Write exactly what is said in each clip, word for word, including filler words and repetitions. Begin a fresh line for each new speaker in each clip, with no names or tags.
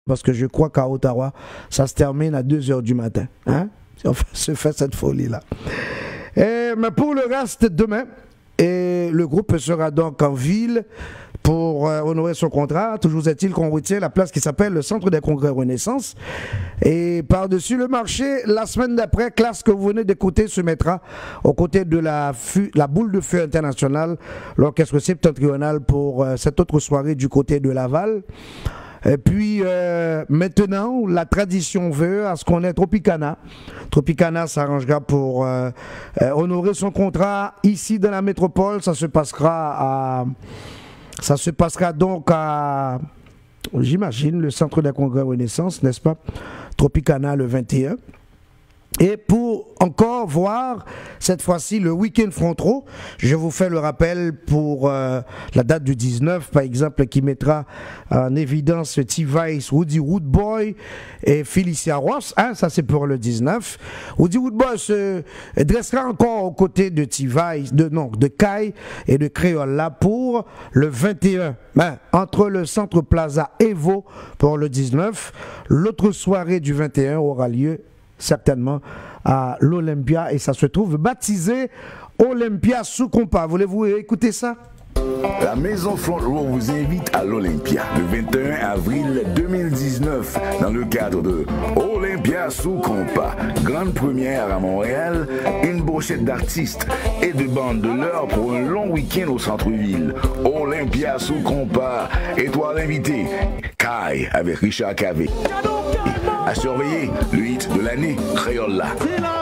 parce que je crois qu'à Ottawa, ça se termine à deux heures du matin. Hein? On se fait cette folie-là. Et, mais pour le reste, demain, et le groupe sera donc en ville pour euh, honorer son contrat. Toujours est-il qu'on retient la place qui s'appelle le Centre des Congrès Renaissance. Et par-dessus le marché, la semaine d'après, classe que vous venez d'écouter se mettra aux côtés de la, la boule de feu internationale, l'orchestre septentrional pour euh, cette autre soirée du côté de Laval. Et puis euh, maintenant, la tradition veut à ce qu'on ait Tropicana. Tropicana s'arrangera pour euh, euh, honorer son contrat ici dans la métropole. Ça se passera à... Ça se passera donc à, j'imagine, le Centre des Congrès Renaissance, n'est-ce pas? Tropicana le vingt et un. Et pour encore voir, cette fois-ci, le Week-end Front-Row, je vous fais le rappel pour euh, la date du dix-neuf, par exemple, qui mettra en évidence T-Vice, Woody Woodboy et Felicia Ross. Hein, ça, c'est pour le dix-neuf. Woody Woodboy se dressera encore aux côtés de T-Vice, de, non, de Kai et de Créole là pour le vingt et un. Ben, entre le Centre Plaza Evo pour le dix-neuf, l'autre soirée du vingt et un aura lieu certainement à l'Olympia et ça se trouve baptisé Olympia sous compas. Voulez-vous écouter ça?
La Maison Front Row vous invite à l'Olympia le vingt et un avril deux mille dix-neuf dans le cadre de Olympia sous compas. Grande première à Montréal, une brochette d'artistes et de bandes de l'heure pour un long week-end au centre-ville. Olympia sous compas. Étoile invitée, Kai avec Richard Cavé. À surveiller, le hit de l'année, Créole là.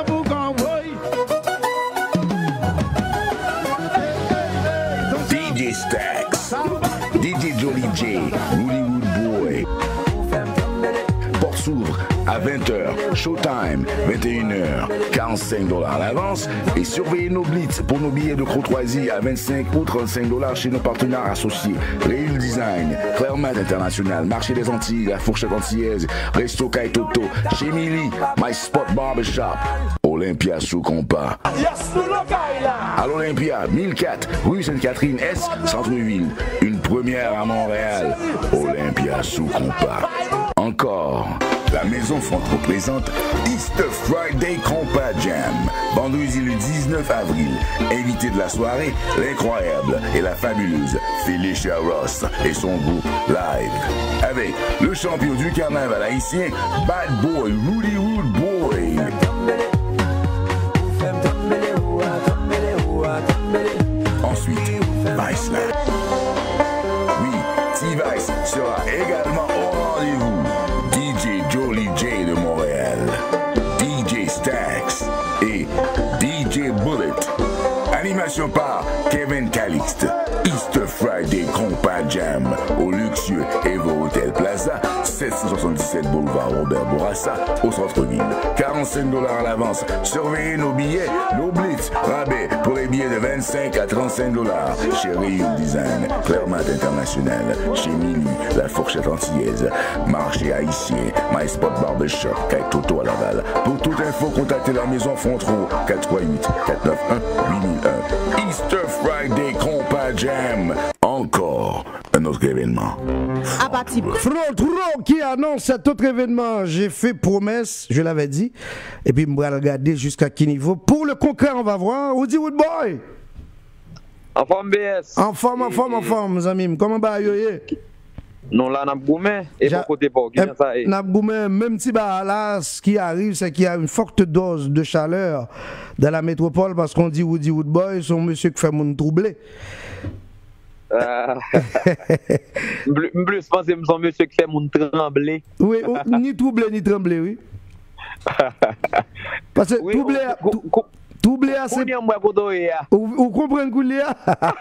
D J Stax, D J Jolly J, Woody Woodboy. Porte s'ouvre à vingt heures, Showtime, vingt et une heures, quarante-cinq dollars à l'avance et surveillez nos blitz pour nos billets de courtoisie à vingt-cinq ou trente-cinq dollars chez nos partenaires associés. Réul Design, Clermont International, Marché des Antilles, La Fourchette Antillaise, Resto Kaitoto, chez Mili, My Spot Barbershop, Olympia sous compas. À l'Olympia, mille quatre, rue Sainte-Catherine-Est, Centre-Ville, une première à Montréal, Olympia sous compas. Encore. La Maison Front représente Easter Friday Compas Jam. Vendredi le dix-neuf avril. Invité de la soirée, l'incroyable et la fabuleuse Felicia Ross et son groupe live. Avec le champion du carnaval haïtien, Bad Boy Woody Woodboy. Ensuite, Viceland. Oui, T-Vice sera également au rendez-vous. D J Jolly J de Montréal, D J Stax et D J Bullet. Animation par Kevin Calixte. Easter Friday Compas Jam au luxueux Evo Hotel Plaza, sept cent soixante-dix-sept boulevard Robert Bourassa, au centre-ville. quarante-cinq dollars à l'avance. Surveillez nos billets, nos blitz, rabais pour les billets de vingt-cinq à trente-cinq dollars chez Réul Design, Clermont International, chez Mili, La Fourchette Antillaise, Marché Haïtien, My Spot Barbershop, Kaitoto à Laval. Pour toute info, contactez la Maison Front Row, quatre trois huit, quatre neuf un, huit mille un. Easter Friday Compas Jam. Encore un autre événement.
Front Row qui annonce cet autre événement. J'ai fait promesse, je l'avais dit. Et puis, je vais regarder jusqu'à quel niveau. Pour le concret, on va voir. Woody Woodboy.
En forme B S.
En forme, en forme, en forme, mes amis. Comment va yoye?
Non, là, on a goumé. Et pour côté pas. Qui ça est?
On a goumé. Même si bah, là, ce qui arrive, c'est qu'il y a une forte dose de chaleur dans la métropole parce qu'on dit Woody Woodboy, son monsieur qui fait mon troublé.
Euh... plus, je pense que c'est son monsieur qui fait mon tremblé.
Oui, ni troublé, ni tremblé, oui. Parce que oui, troublé. Troublé assez. Vous comprenez que c'est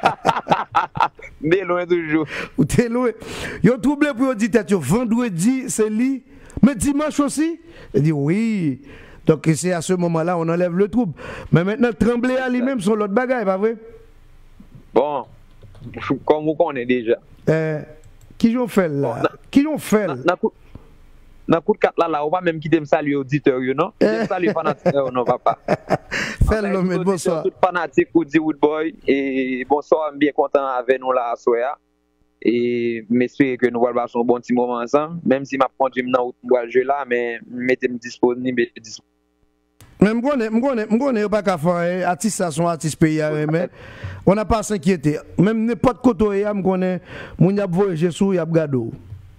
mais loin toujours.
Ou t'es loin. Yo troublé pour dire tête vendredi c'est lui, mais dimanche aussi. Il dit oui. Donc c'est à ce moment-là on enlève le trouble. Mais maintenant trembler à lui-même sur l'autre bagaille, pas vrai?
Bon, comme vous connaissez déjà.
Euh, qui j'en fait là? Bon, qui j'en fait là?
Dans coup de quatre là, là, on va même quitter me saluer auditeur, non? Je salue fanatique, non, papa.
Fais-le, mais bonsoir.
Tout fanatique, Woody Woodboy, et bonsoir, bien content avec nous là, à soir. et m'espérer que nous allons passer un bon petit moment ensemble, même si ma conduit dans le jeu là, mais mettez-moi disponible.
Mais je connais, je connais, je connais pas qu'à faire artiste ça sont artistes pays mais on n'a pas à s'inquiéter. Même n'importe côté je connais, mon y a voyagé sous y a gado.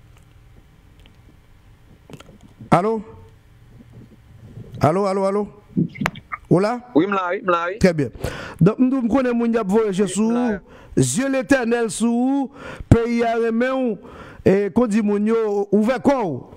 Allô? Allô, allô, allô? Oula?
Oui, m'la, oui, m'la, oui.
Très bien. Donc, nous connaissons mon y a voyagé sous Dieu l'éternel sous pays à remet et qu'on dit mon yo ouvert quoi?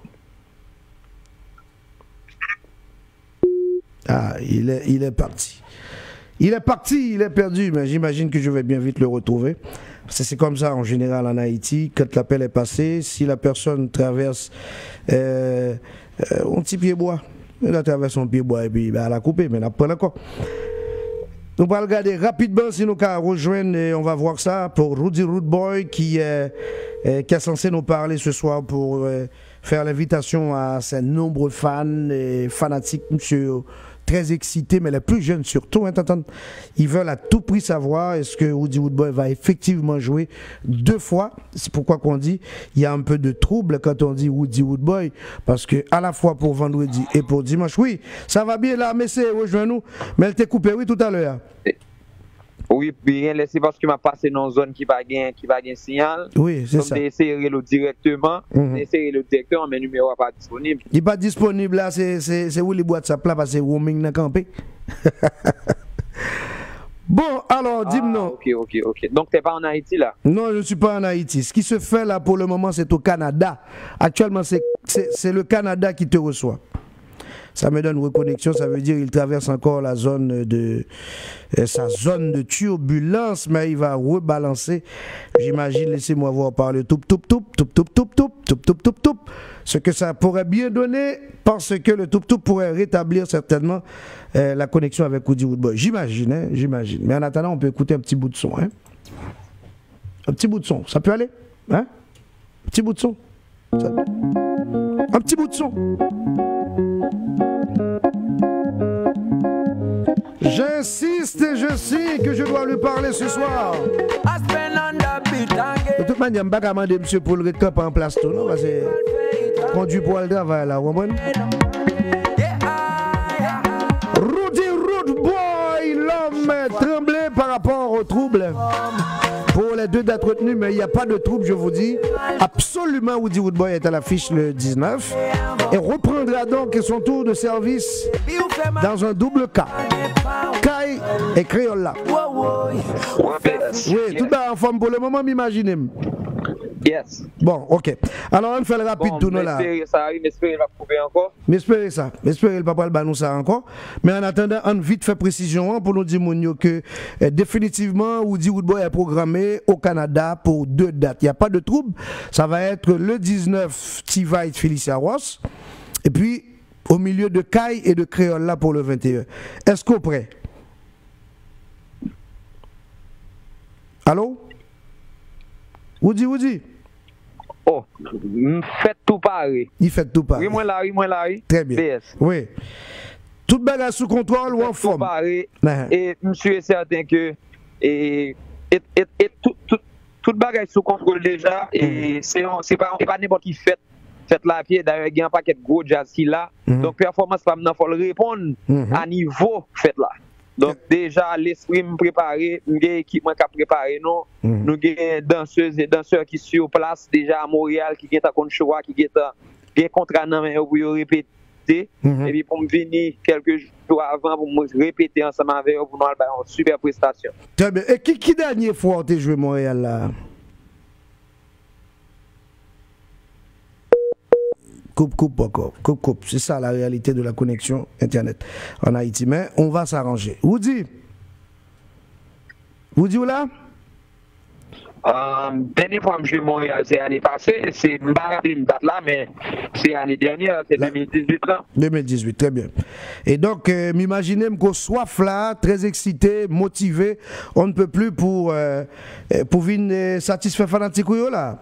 Ah, il est, il est parti. Il est parti, il est perdu, mais j'imagine que je vais bien vite le retrouver. C'est comme ça en général en Haïti, quand l'appel est passé, si la personne traverse euh, euh, un petit pied bois, elle traverse son pied bois et puis ben, elle a coupé, mais elle a pris encore. Nous allons regarder rapidement si nous allons rejoindre et on va voir ça pour Rudy Rude Boy qui, euh, euh, qui est censé nous parler ce soir pour euh, faire l'invitation à ses nombreux fans et fanatiques, monsieur. Très excités, mais les plus jeunes surtout, hein, ils veulent à tout prix savoir est-ce que Woody Woodboy va effectivement jouer deux fois. C'est pourquoi qu'on dit il y a un peu de trouble quand on dit Woody Woodboy, parce que à la fois pour vendredi et pour dimanche, oui, ça va bien là, mais c'est rejoins-nous, mais elle t'est coupée, oui, tout à l'heure.
Oui, bien laissé parce qu'il m'a passé dans une zone qui va gagner qui va gagner signal.
Oui, c'est ça.
Comme d'essayer le directement, mm-hmm. d'essayer le directeur, mais le numéro n'est pas disponible.
Il n'est pas disponible là, c'est où les boîtes ça plat parce que roaming n'a campé. Bon, alors, dis-moi.
Ah, ok, ok, ok. Donc, tu n'es pas en Haïti là?
Non, je ne suis pas en Haïti. Ce qui se fait là pour le moment, c'est au Canada. Actuellement, c'est le Canada qui te reçoit. Ça me donne reconnexion, ça veut dire qu'il traverse encore la zone de euh, sa zone de turbulence, mais il va rebalancer. J'imagine, laissez-moi voir par le toup toup toup toup toup toup toup toup toup toup toup. Ce que ça pourrait bien donner, parce que le toup toup pourrait rétablir certainement euh, la connexion avec Woody Woodboy. J'imagine, hein, j'imagine. Mais en attendant, on peut écouter un petit bout de son, hein. Un petit bout de son, ça peut aller, hein? Un petit bout de son. Ça... Un petit bout de son. J'insiste et je sais que je dois lui parler ce soir. De toute manière, je ne vais pas demander monsieur pour le récap en place tout, non? Parce que conduit pour le travail là, vous comprenez? Rudy Rude Boy, l'homme tremblé par rapport au trouble. Pour les deux dates retenues, mais il n'y a pas de trouble, je vous dis. Absolument, Woody Wood Boy est à l'affiche le dix-neuf et reprendra donc son tour de service dans un double cas. Kai et Créola. Oui, tout est en forme pour le moment, m'imaginez.
Yes.
Bon, ok. Alors, on fait le rapide
bon,
tout là.
M'espérer ça arrive, m'espérer va prouver encore.
M'espérer ça. M'espérer le papa le nous ça encore. Mais en attendant, on vite fait précision pour nous dire que euh, définitivement, Woody Woodboy est programmé au Canada pour deux dates. Il n'y a pas de trouble. Ça va être le dix-neuf, T-Vite Felicia Ross. Et puis, au milieu de Kai et de Créole là pour le vingt et un. Est-ce qu'on est prêt? Allô? Woody, Woody?
Oh, faites tout pareil.
Il fait tout pareil.
Oui, moi là, oui, moi là, oui.
Très bien. B S. Oui. Tout bagage sous contrôle ou en forme?
Tout pareil. Et monsieur est certain que et, et, et, et tout, tout, tout bagage sous contrôle déjà. Et mm. c'est pas, pas n'importe qui fait. Faites la pied. D'ailleurs, il y a un paquet de gros jazz qui là. Mm. Donc, performance, il faut le répondre mm-hmm. à niveau fait là. Donc déjà l'esprit me préparé, nous avons équipement qui a préparé nous, mm. nous avons danseuses et danseurs qui sont sur place déjà à Montréal qui ont un choix, qui ont un contrat pour répéter mm-hmm. et puis pour me venir quelques jours avant pour me répéter ensemble avec eux pour nous avoir une super prestation.
Très bien. Et qui qui dernière fois tu as joué Montréal là? Coupe, coupe encore, coupe, coupe. C'est ça la réalité de la connexion Internet en Haïti. Mais on va s'arranger. Woody? Woody ou là?
Euh, dernière fois que je suis Montréal, c'est l'année passée. C'est pas une date là, mais c'est l'année dernière, c'est deux mille dix-huit là.
deux mille dix-huit, très bien. Et donc, euh, m'imaginez qu'on soif là, très excité, motivé. On ne peut plus pour, euh, pour venir satisfaire fanatique ou là.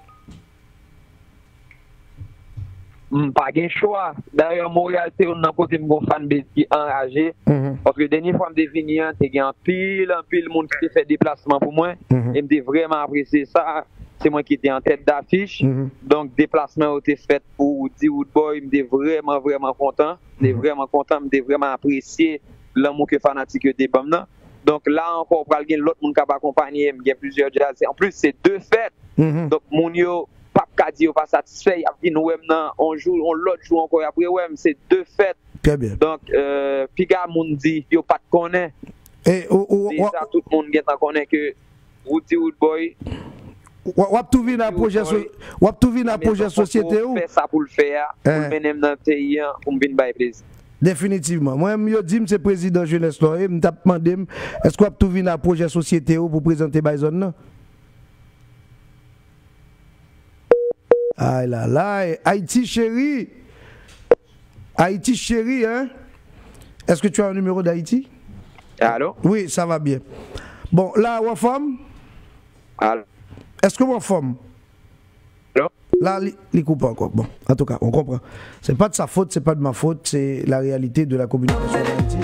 Pas de choix. D'ailleurs, Montréal, c'est un côté de mon fan qui est enragé. Mm-hmm. Parce que la dernière fois que je suis venu, il y a un pile, un pile monde qui fait déplacement pour moi. Mm-hmm. Et je vraiment apprécié ça. c'est moi qui étais en tête d'affiche.
Mm-hmm.
Donc, déplacement a été fait pour D Woodboy. J'étais vraiment, vraiment content. J'étais mm-hmm. vraiment content. J'étais vraiment apprécié l'amour que fanatique était bon. Donc, là encore, pour alguien l'autre monde qui a accompagné, il y a plusieurs jazz. En plus, c'est deux fêtes. Mm-hmm. Donc, mon yo, pas dit pas satisfait. Il a dit, nous, on joue, on l'autre joue encore après. Ouais, c'est deux fêtes.
Très bien.
Donc, euh, Piga moun dit, yo pas de connaît.
Et oh, oh,
déjà, oh, tout le monde qui connaît que Woody Woodboy.
Ou ap tou vin a projet ou ap tou vin a projet société ou
faire ça pour le faire pour mener dans pays pour me bailler plaisir.
Définitivement. Moi je dis c'est président jeunesse là et me t'a demandé est-ce qu'on ap tou vin a projet société ou pour présenter Bison non? Ah là là, Haïti chéri. Haïti chéri hein? Est-ce que tu as un numéro d'Haïti?
Allô?
Oui, ça va bien. Bon, là ou femme?
Allô?
Est-ce que vous en forme?
Non.
Là, il coupe pas encore. Bon, en tout cas, on comprend. C'est pas de sa faute, c'est pas de ma faute, c'est la réalité de la communication d'Haïti.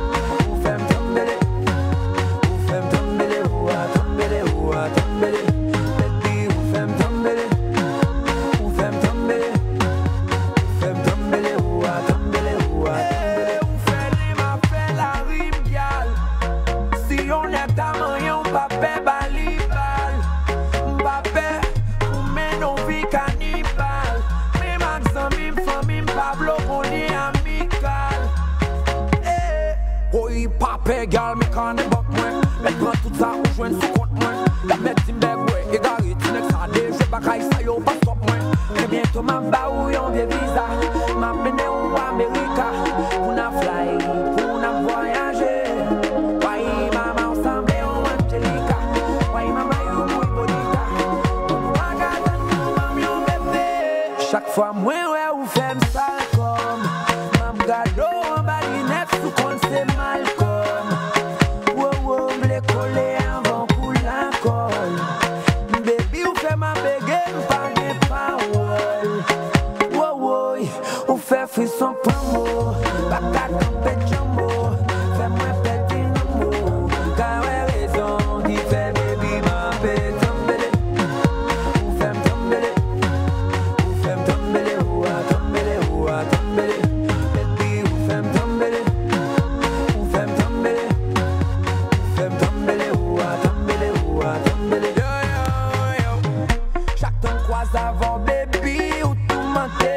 Pape gal me kan de bak mwen. Elle prend tout ça ou jouen sous compte mwen. La met Timbek ouais, égaré, tu n'es ça dé, je bakay sa yo pas stop mwen. Et bientôt m'a ba ou yon vie visa. M'a mené ou America. Pour na fly, pour na voyager. Why mama ensemble on Angelica. Why mama you muy bonita. Magadan nous mam yon bébé. Chaque fois moi ouais ou femme sale comme. M'a gado en bali net sous compte c'est mal. Frisson promo, baka campé jumbo, fais-moi péter nos mots, car ouais raison, qui fait baby ma fait tomber, ou fait tomber, ou fait tomber, ou a tomber, ou a tomber, baby ou fait tomber, ou fait tomber, ou fait tomber, ou a tomber, ou a tomber, yo yo yo, chaque temps croise avant baby ou tout menté.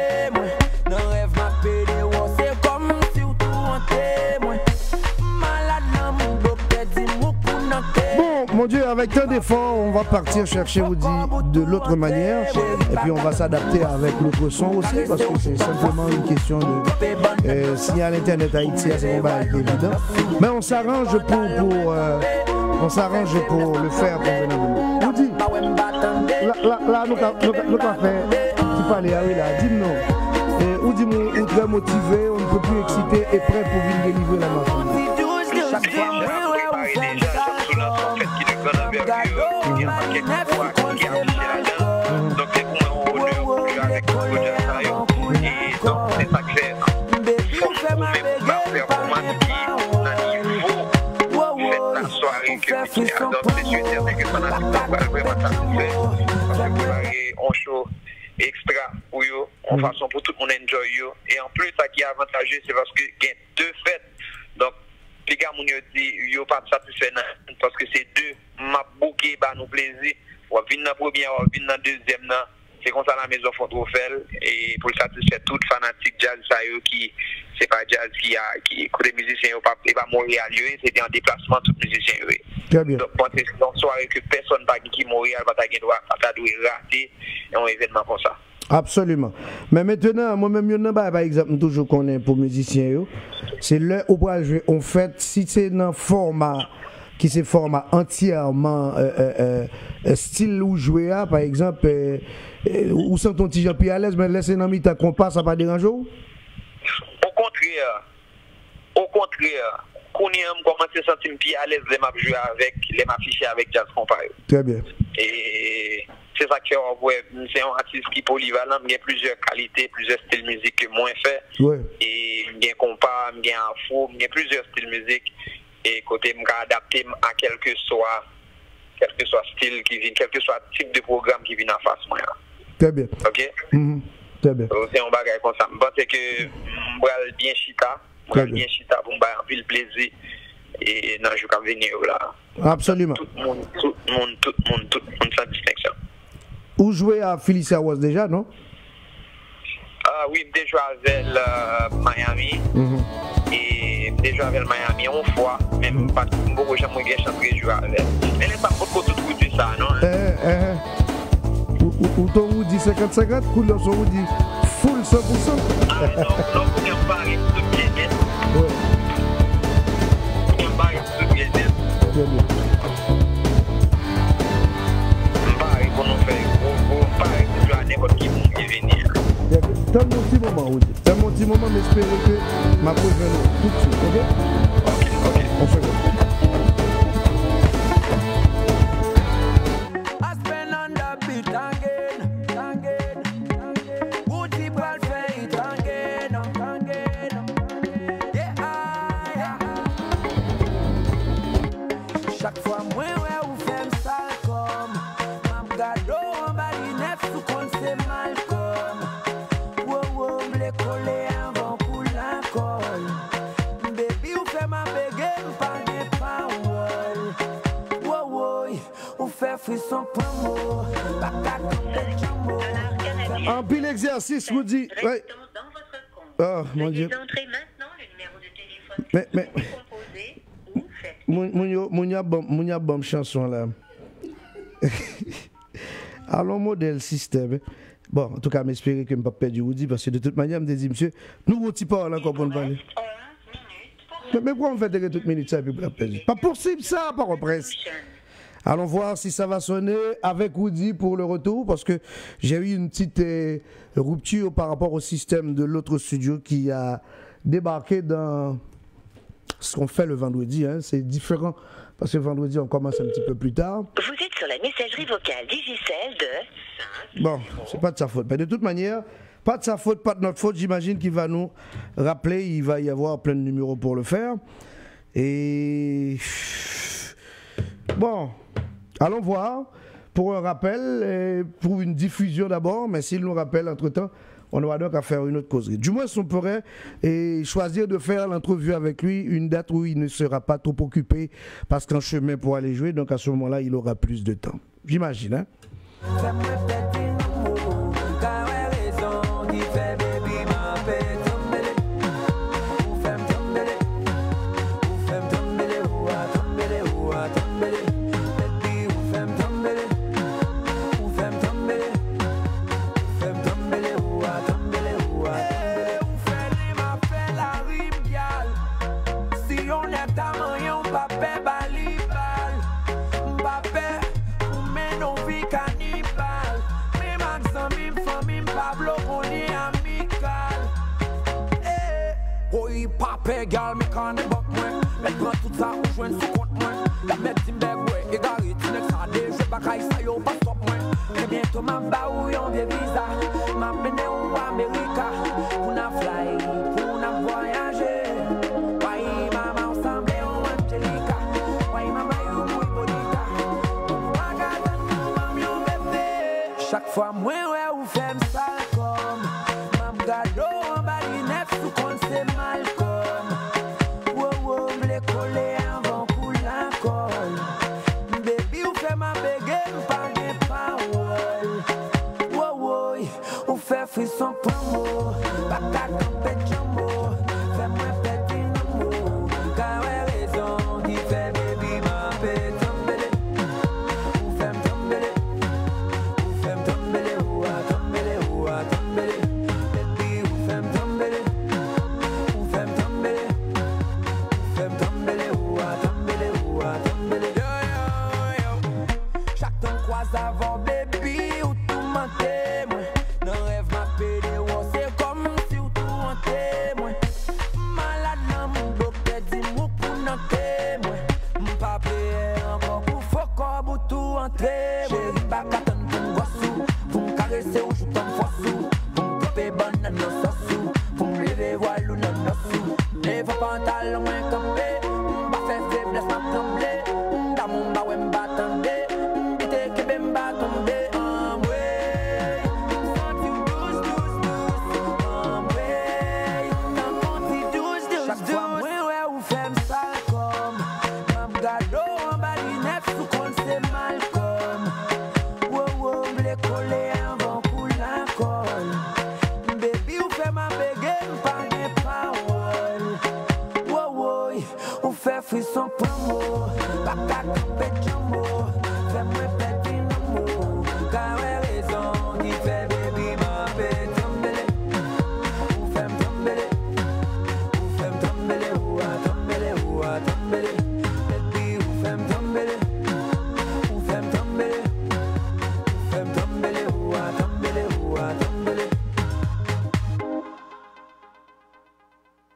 Mon Dieu, avec tant d'efforts, on va partir chercher Woody de l'autre manière et puis on va s'adapter avec l'autre son aussi parce que c'est simplement une question de euh, signal internet Haïti, c'est pas évident. Mais on s'arrange pour, pour euh, on s'arrange pour le faire. Woody, là, là, nous avons fait tu parlais à oui là, dis-nous. Woody est très motivé, on ne peut plus exciter et prêt pour venir délivrer la marche.
Chaque fois, il y a un paquet de fois qui est affiché là-dedans. Donc c'est pour moi un honneur pour avec beaucoup de ça. Et donc c'est ça que c'est. Faut trouver ma performance qui est à niveau de la soirée que je fais. Donc c'est sûr que ça n'a pas vraiment satisfait. Parce que vous avez un show extra pour eux, en façon pour tout le monde enjoy yo. Et en plus, ça qui est avantageux, c'est parce qu'il y a deux fêtes. Donc les gars, mon dit, yo pas satisfait parce que c'est deux m'a bouqué bah nous plaisir. On vient dans première, on vient dans deuxième là. C'est comme ça la maison font trop faire et pour satisfaire toute fanatique jazz ça yo qui c'est pas jazz qui a qui côté musicien yo pas pas Montréal yo, c'était en déplacement tout musicien yo.
Très bien.
Donc c'est une soirée que personne pas qui Montréal pas ta droit pas doit rater un événement comme ça.
Absolument. Mais maintenant, moi-même, je par exemple, toujours connais pour musiciens, c'est le au bras jouer. En fait, si c'est un format qui c'est format entièrement euh, euh, euh, style où jouer, par exemple, euh, euh, où sont ton petit Jean plus à l'aise, mais laisser un ta compas, ça pas déranger? Au
contraire, au contraire, quand on commence à sentir plus à l'aise, les m'a jouer avec, les m'a afficher avec Jazz Compas.
Très bien.
Et c'est ça que c'est un artiste qui est polyvalent, il y a plusieurs qualités, plusieurs styles de musique que moi fait.
Ouais.
Et il y a un compas, il y a un faux, il y a plusieurs styles de musique. Et côté, je adapté à quel que soit quel que soit style qui vient, quel que soit type de programme qui vient en face moi.
Très bien.
OK?
Mm-hmm. Très bien.
Donc, c'est un bagage comme ça. Je pense que je vais bien chita, je vais bien chita pour me faire un peu le plaisir et non, je vais venir là.
Absolument.
Tout le monde, tout le monde, tout le monde, tout le monde sans distinction.
Vous jouez à Felicia Wars déjà, non?
Ah oui, je joue avec euh, Miami. Mm-hmm. Et je joue avec Miami une fois, même pas beaucoup de gens qui ont chanté de jouer avec. Mais n'est pas beaucoup de trucs de ça, non?
Eh, eh, ou ton vous dit cinquante cinquante, couleur son vous dit full cent pour cent.
Ah non, non, vous n'avez pas arrêté de bien net.
Ouais.
Vous n'avez pas arrêté de bien net.
Très bien.
Pareil, pour nous faire, pareil, pour jouer à n'importe qui qui vient.
Dans mon petit moment, oui. Dans mon petit moment, j'espère que ma pause va tout de suite, ok?
Ok, ok.
On fait comme
chaque fois, moi, ouais, vous faites ça comme ma gado, on va y neuf sous compte, c'est mal comme wow, wow, m'le coller avant pour la colle. Baby, vous faites ma béguée, pas des paroles. Wow, wow, vous faites frisson pour moi, pas qu'à compter jambo.
en pile exercice, vous dites. Ouais. Oh, mon Dieu.
Entrez maintenant le numéro de téléphone
Mais, mais.
composé ou faites.
Moun y a bon, moun y a bon chanson là. Allons modèle système. Bon, en tout cas, m'espérer que je ne vais pas perdre Woody parce que de toute manière, je me dis, monsieur, nous, on ne parle encore pour nous parler. Mais, mais pourquoi on fait de toute minute ça et puis pour la perdre? Pas possible ça, par presse. Allons voir si ça va sonner avec Woody pour le retour parce que j'ai eu une petite euh, rupture par rapport au système de l'autre studio qui a débarqué dans ce qu'on fait le vendredi. Hein. C'est différent parce que le vendredi on commence un petit peu plus tard.
Vous êtes sur la messagerie vocale Digicel de...
Bon, c'est pas de sa faute. Mais de toute manière, pas de sa faute, pas de notre faute. J'imagine qu'il va nous rappeler. Il va y avoir plein de numéros pour le faire. Et... Bon... Allons voir pour un rappel, et pour une diffusion d'abord, mais s'il nous rappelle entre-temps, on aura donc à faire une autre causerie. Du moins, on pourrait et choisir de faire l'entrevue avec lui, une date où il ne sera pas trop occupé, parce qu'en chemin pour aller jouer, donc à ce moment-là, il aura plus de temps. J'imagine, hein?
Pape gal me kan de bak mwen Met pran tout sa ou jwen sou kont mwen La met tim beg we E gari ti nek sa de Jwe bakay sa yo pa stop mwen Ke biento man ba ou yon vie visa Man mene ou Amerika Pou na fly, pou na voyaje Wai mama ensemble ou Angelica Wai mama you muy bonita Wagadan nou mam yon bebe Chaque fois mwen we ou fem sal kom Mam gado an bali nef sou kont se mal frisson pour moi, pas qu'à camper jumbo, fais-moi péter l'amour, car ouais raison qui fait baby ma paix tomber, ou fais-moi tomber, ou fais-moi tomber, ou à tomber, ou à tomber, baby ou fais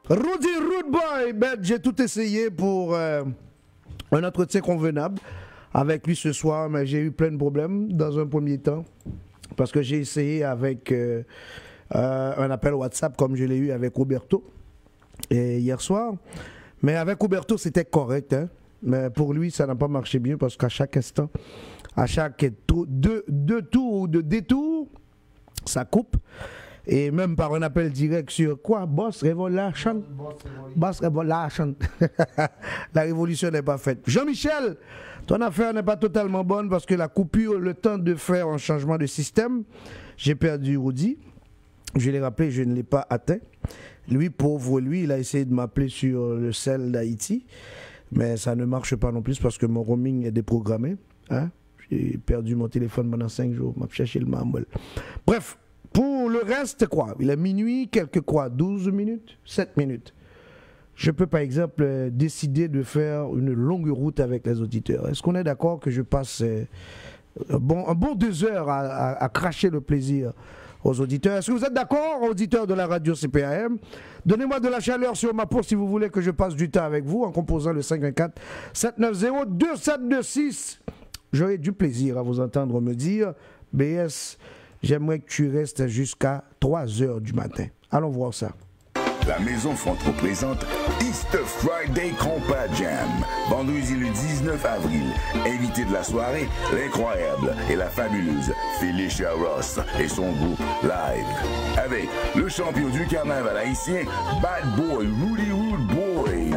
Rudy Rude Boy, ben, j'ai tout essayé pour euh, un entretien convenable avec lui ce soir, mais j'ai eu plein de problèmes dans un premier temps parce que j'ai essayé avec euh, euh, un appel WhatsApp comme je l'ai eu avec Roberto et hier soir. Mais avec Roberto, c'était correct, hein? Mais pour lui, ça n'a pas marché bien parce qu'à chaque instant, à chaque tour, deux, deux tours ou deux détours, ça coupe. Et même par un appel direct sur quoi? Boss Revolution. Boss Revolution. La révolution n'est pas faite. Jean-Michel, ton affaire n'est pas totalement bonne parce que la coupure, le temps de faire un changement de système, j'ai perdu Rudy. Je l'ai rappelé, je ne l'ai pas atteint. Lui, pauvre lui, il a essayé de m'appeler sur le cell d'Haïti. Mais ça ne marche pas non plus parce que mon roaming est déprogrammé. Hein? J'ai perdu mon téléphone pendant cinq jours. Je cherché le mamel. Bref, pour le reste, quoi, il est minuit, quelques quoi, douze minutes, sept minutes. Je peux par exemple euh, décider de faire une longue route avec les auditeurs. Est-ce qu'on est d'accord que je passe euh, un, bon, un bon deux heures à, à, à cracher le plaisir aux auditeurs? Est-ce que vous êtes d'accord, auditeurs de la radio C P A M? Donnez-moi de la chaleur sur ma peau si vous voulez que je passe du temps avec vous en composant le cinq un quatre, sept neuf zéro, deux sept deux six. J'aurai du plaisir à vous entendre me dire, B S, j'aimerais que tu restes jusqu'à trois heures du matin. Allons voir ça.
La Maison Frontreau présente Easter Friday Compa Jam. Vendredi le dix-neuf avril. Invité de la soirée, l'incroyable et la fabuleuse Felicia Ross et son groupe live. Avec le champion du carnaval haïtien, Bad Boy Rudy Rude Boy.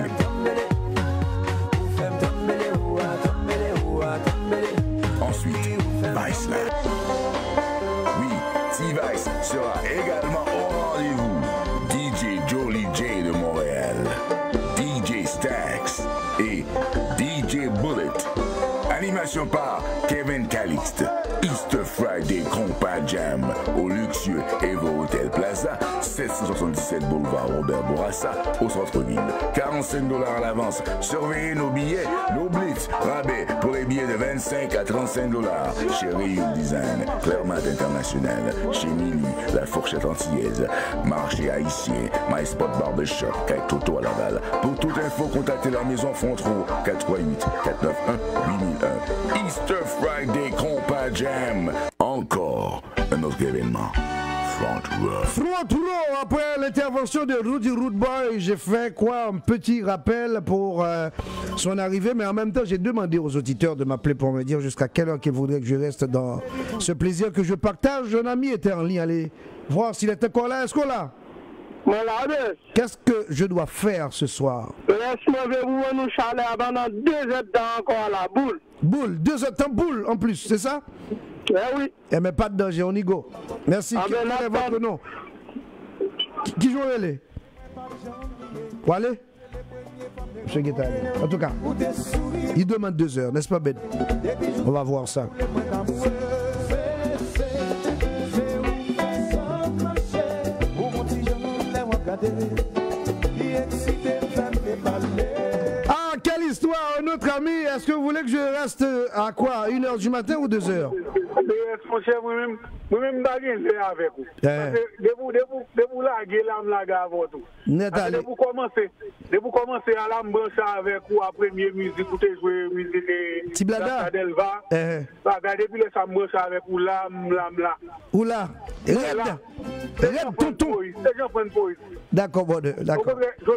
Ensuite, Vice Land. Oui, T-Vice sera également au rendez-vous. D J Jolie J de Montréal, D J Stax et D J Bullet. Animation par Kevin Calixte. Easter Friday Compa Jam au luxueux Evo Hotel Plaza, sept cent soixante-dix-sept boulevard Robert Bourassa, au centre-ville. quarante-cinq dollars à l'avance. Surveillez nos billets, nos blitz, rabais pour les billets de vingt-cinq à trente-cinq dollars. Chez Real Design, Clermont International, chez Mili, La Fourchette Antillaise, Marché Haïtien, My Spot Barbershop, Kite Toto à Laval. Pour toute info, contactez la maison Frontreau, quatre trois huit, quatre neuf un, huit mille un. Easter Friday Compa Jam. Encore un autre événement. Front Row.
Front Row, après l'intervention de Rudy Rude Boy, j'ai fait quoi? Un petit rappel pour euh, son arrivée, mais en même temps, j'ai demandé aux auditeurs de m'appeler pour me dire jusqu'à quelle heure qu'ils voudraient que je reste dans ce plaisir que je partage. Un ami était en ligne, allez voir s'il est encore là. Est-ce qu'on l'a? Qu'est-ce que je dois faire ce soir?
Laisse-moi vous nous chaler pendant deux heures de temps encore à la boule.
Boule, deux heures de temps boule en plus, c'est ça?
Eh oui.
Eh mais pas de danger, on y go. Merci.
Ah
Qui
ben,
est votre nom? Qui, qui joue les? Wale? Monsieur Guetta. En tout cas, il demande deux heures, n'est-ce pas Ben? On va voir ça. Ah, quelle histoire, notre ami. Est-ce que vous voulez que je reste à quoi? une heure du matin ou deux heures?
Mon cher, moi-même, moi-même, je avec vous. De vous, de vous, de vous laguer, l'âme lague avant tout. De vous commencer, de vous commencer à la brancher avec vous à première musique, écouter jouer musique.
Tiblada.
Delva. Depuis le ça brancher avec vous, l'âme, l'âme, là.
Oula. Red. Red, tonton. D'accord, bon, d'accord.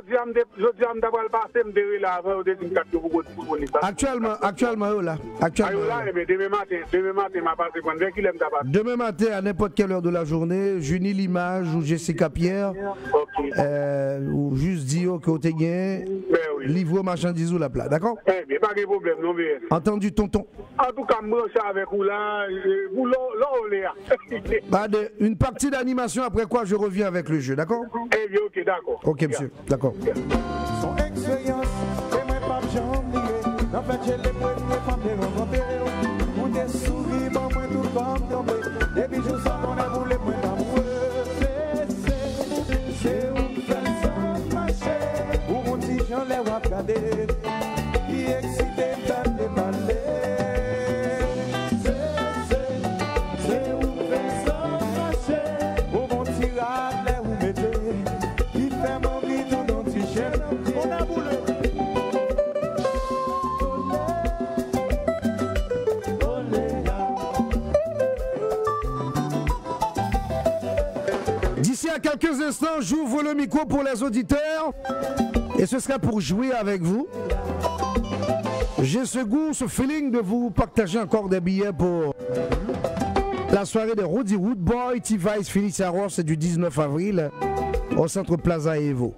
Actuellement, actuellement, là. Actuellement.
Demain matin, demain matin, ma passe quand qu'il aime d'abord.
Demain matin, à n'importe quelle heure de la journée, Junie Limage ou Jessica Pierre, euh, ou juste Dio que t'es gagné, livre marchandise ou la plat, d'accord?
Eh bien, pas de problème, non, mais.
Entendu, tonton.
En tout cas, moi, ça avec vous là, vous là,
une partie d'animation, après quoi je reviens avec le jeu, d'accord?
Eh bien, ok, d'accord.
Ok, monsieur, d'accord.
Son expérience, c'est moi pas j'en en fait, j'ai les premiers femmes de rencontrer. Vous des souris, bon, moi tout comme tombé. Depuis je sens qu'on a voulu point d'amour. C'est où faire ça marcher. Pour mon petit Jean, les voix regarder. Qui excité dans les balais. C'est où faire ça marcher. Pour mon petit rad, les où mettez. Qui fait mon vie tout dans
quelques instants, j'ouvre le micro pour les auditeurs et ce sera pour jouer avec vous. J'ai ce goût, ce feeling de vous partager encore des billets pour la soirée de Rudy Woodboy, T-Vice, Felicia Ross, c'est du dix-neuf avril au Centre Plaza Evo.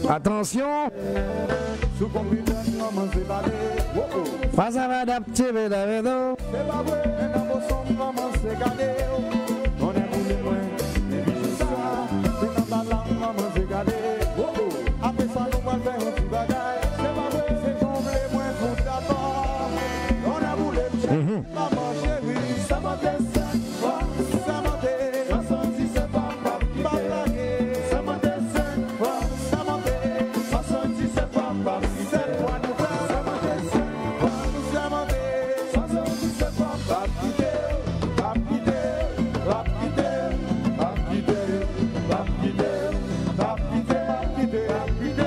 Attention.
Sous computer, comment c'est balé.
Pas ça va adapter, mais d'abord.
C'est pas vrai, mais dans vos sons, comment c'est gardé. On est boulé loin, et puis c'est ça. C'est dans ta langue, comment c'est gardé. Après ça, nous va faire un petit bagaille. C'est pas vrai, c'est tombé moins tout d'accord. On a boulé, maman chérie, ça m'a fait ça. Ça m'a fait, soixante-dix-sept pas, pas blaguer. Ça m'a fait ça, ça m'a fait, soixante-dix-sept pas, pas c'est quoi nous faire. Ça m'a fait ça, ça m'a fait, soixante-dix-sept pas, pas quitter, pas quitter, pas quitter, pas quitter, pas quitter, pas quitter, pas quitter, pas quitter.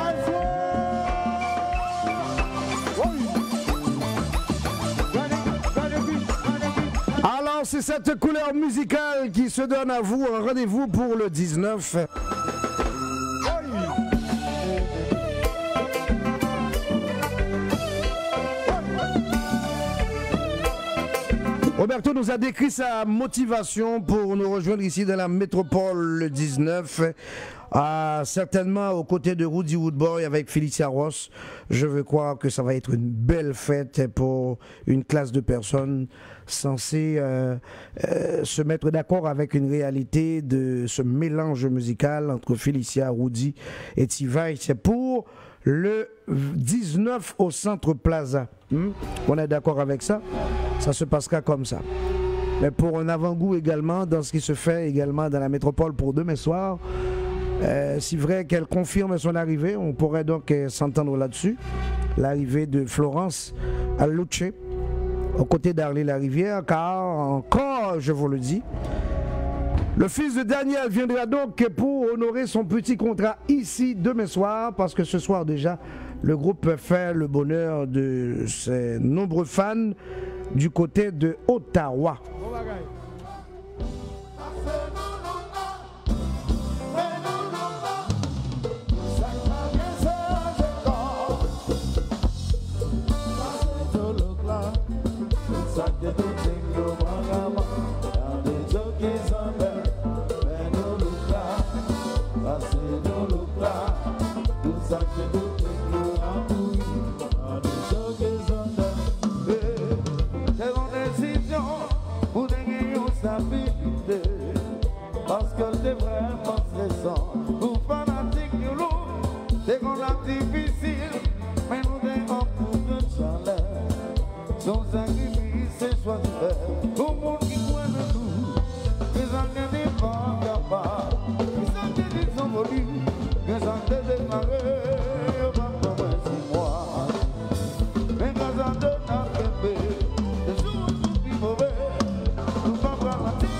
Alors, c'est cette couleur musicale qui se donne à vous. Un rendez-vous pour le dix-neuf. Roberto nous a décrit sa motivation pour nous rejoindre ici dans la métropole le dix-neuf. Ah, certainement aux côtés de Rudy Woodboy avec Felicia Ross. Je veux croire que ça va être une belle fête pour une classe de personnes censées euh, euh, se mettre d'accord avec une réalité de ce mélange musical entre Felicia, Rudy et T-Vice. C'est pour le dix-neuf au Centre Plaza. Hmm? On est d'accord avec ça? Ça se passera comme ça. Mais pour un avant-goût également dans ce qui se fait également dans la métropole pour demain soir, Euh, c'est vrai qu'elle confirme son arrivée, on pourrait donc euh, s'entendre là-dessus. L'arrivée de Florence Aluce, aux côtés d'Arly Larivière, car encore, je vous le dis, le fils de Daniel viendra donc pour honorer son petit contrat ici demain soir, parce que ce soir déjà, le groupe fait le bonheur de ses nombreux fans du côté de Ottawa.
Parce que c'est vraiment stressant. Nous fanatiques de l'eau, c'est qu'on a difficile, mais nous devons pour de chaleur. Son sacrifice, c'est choix de faire. Au monde qui croit de nous, les Anglais n'est pas capables. Les Anglais disent son volume, les Anglais démarrent, pas comme un six mois. Mais quand on donne à Kébé, les jours sont plus mauvais, nous ne pas la tête.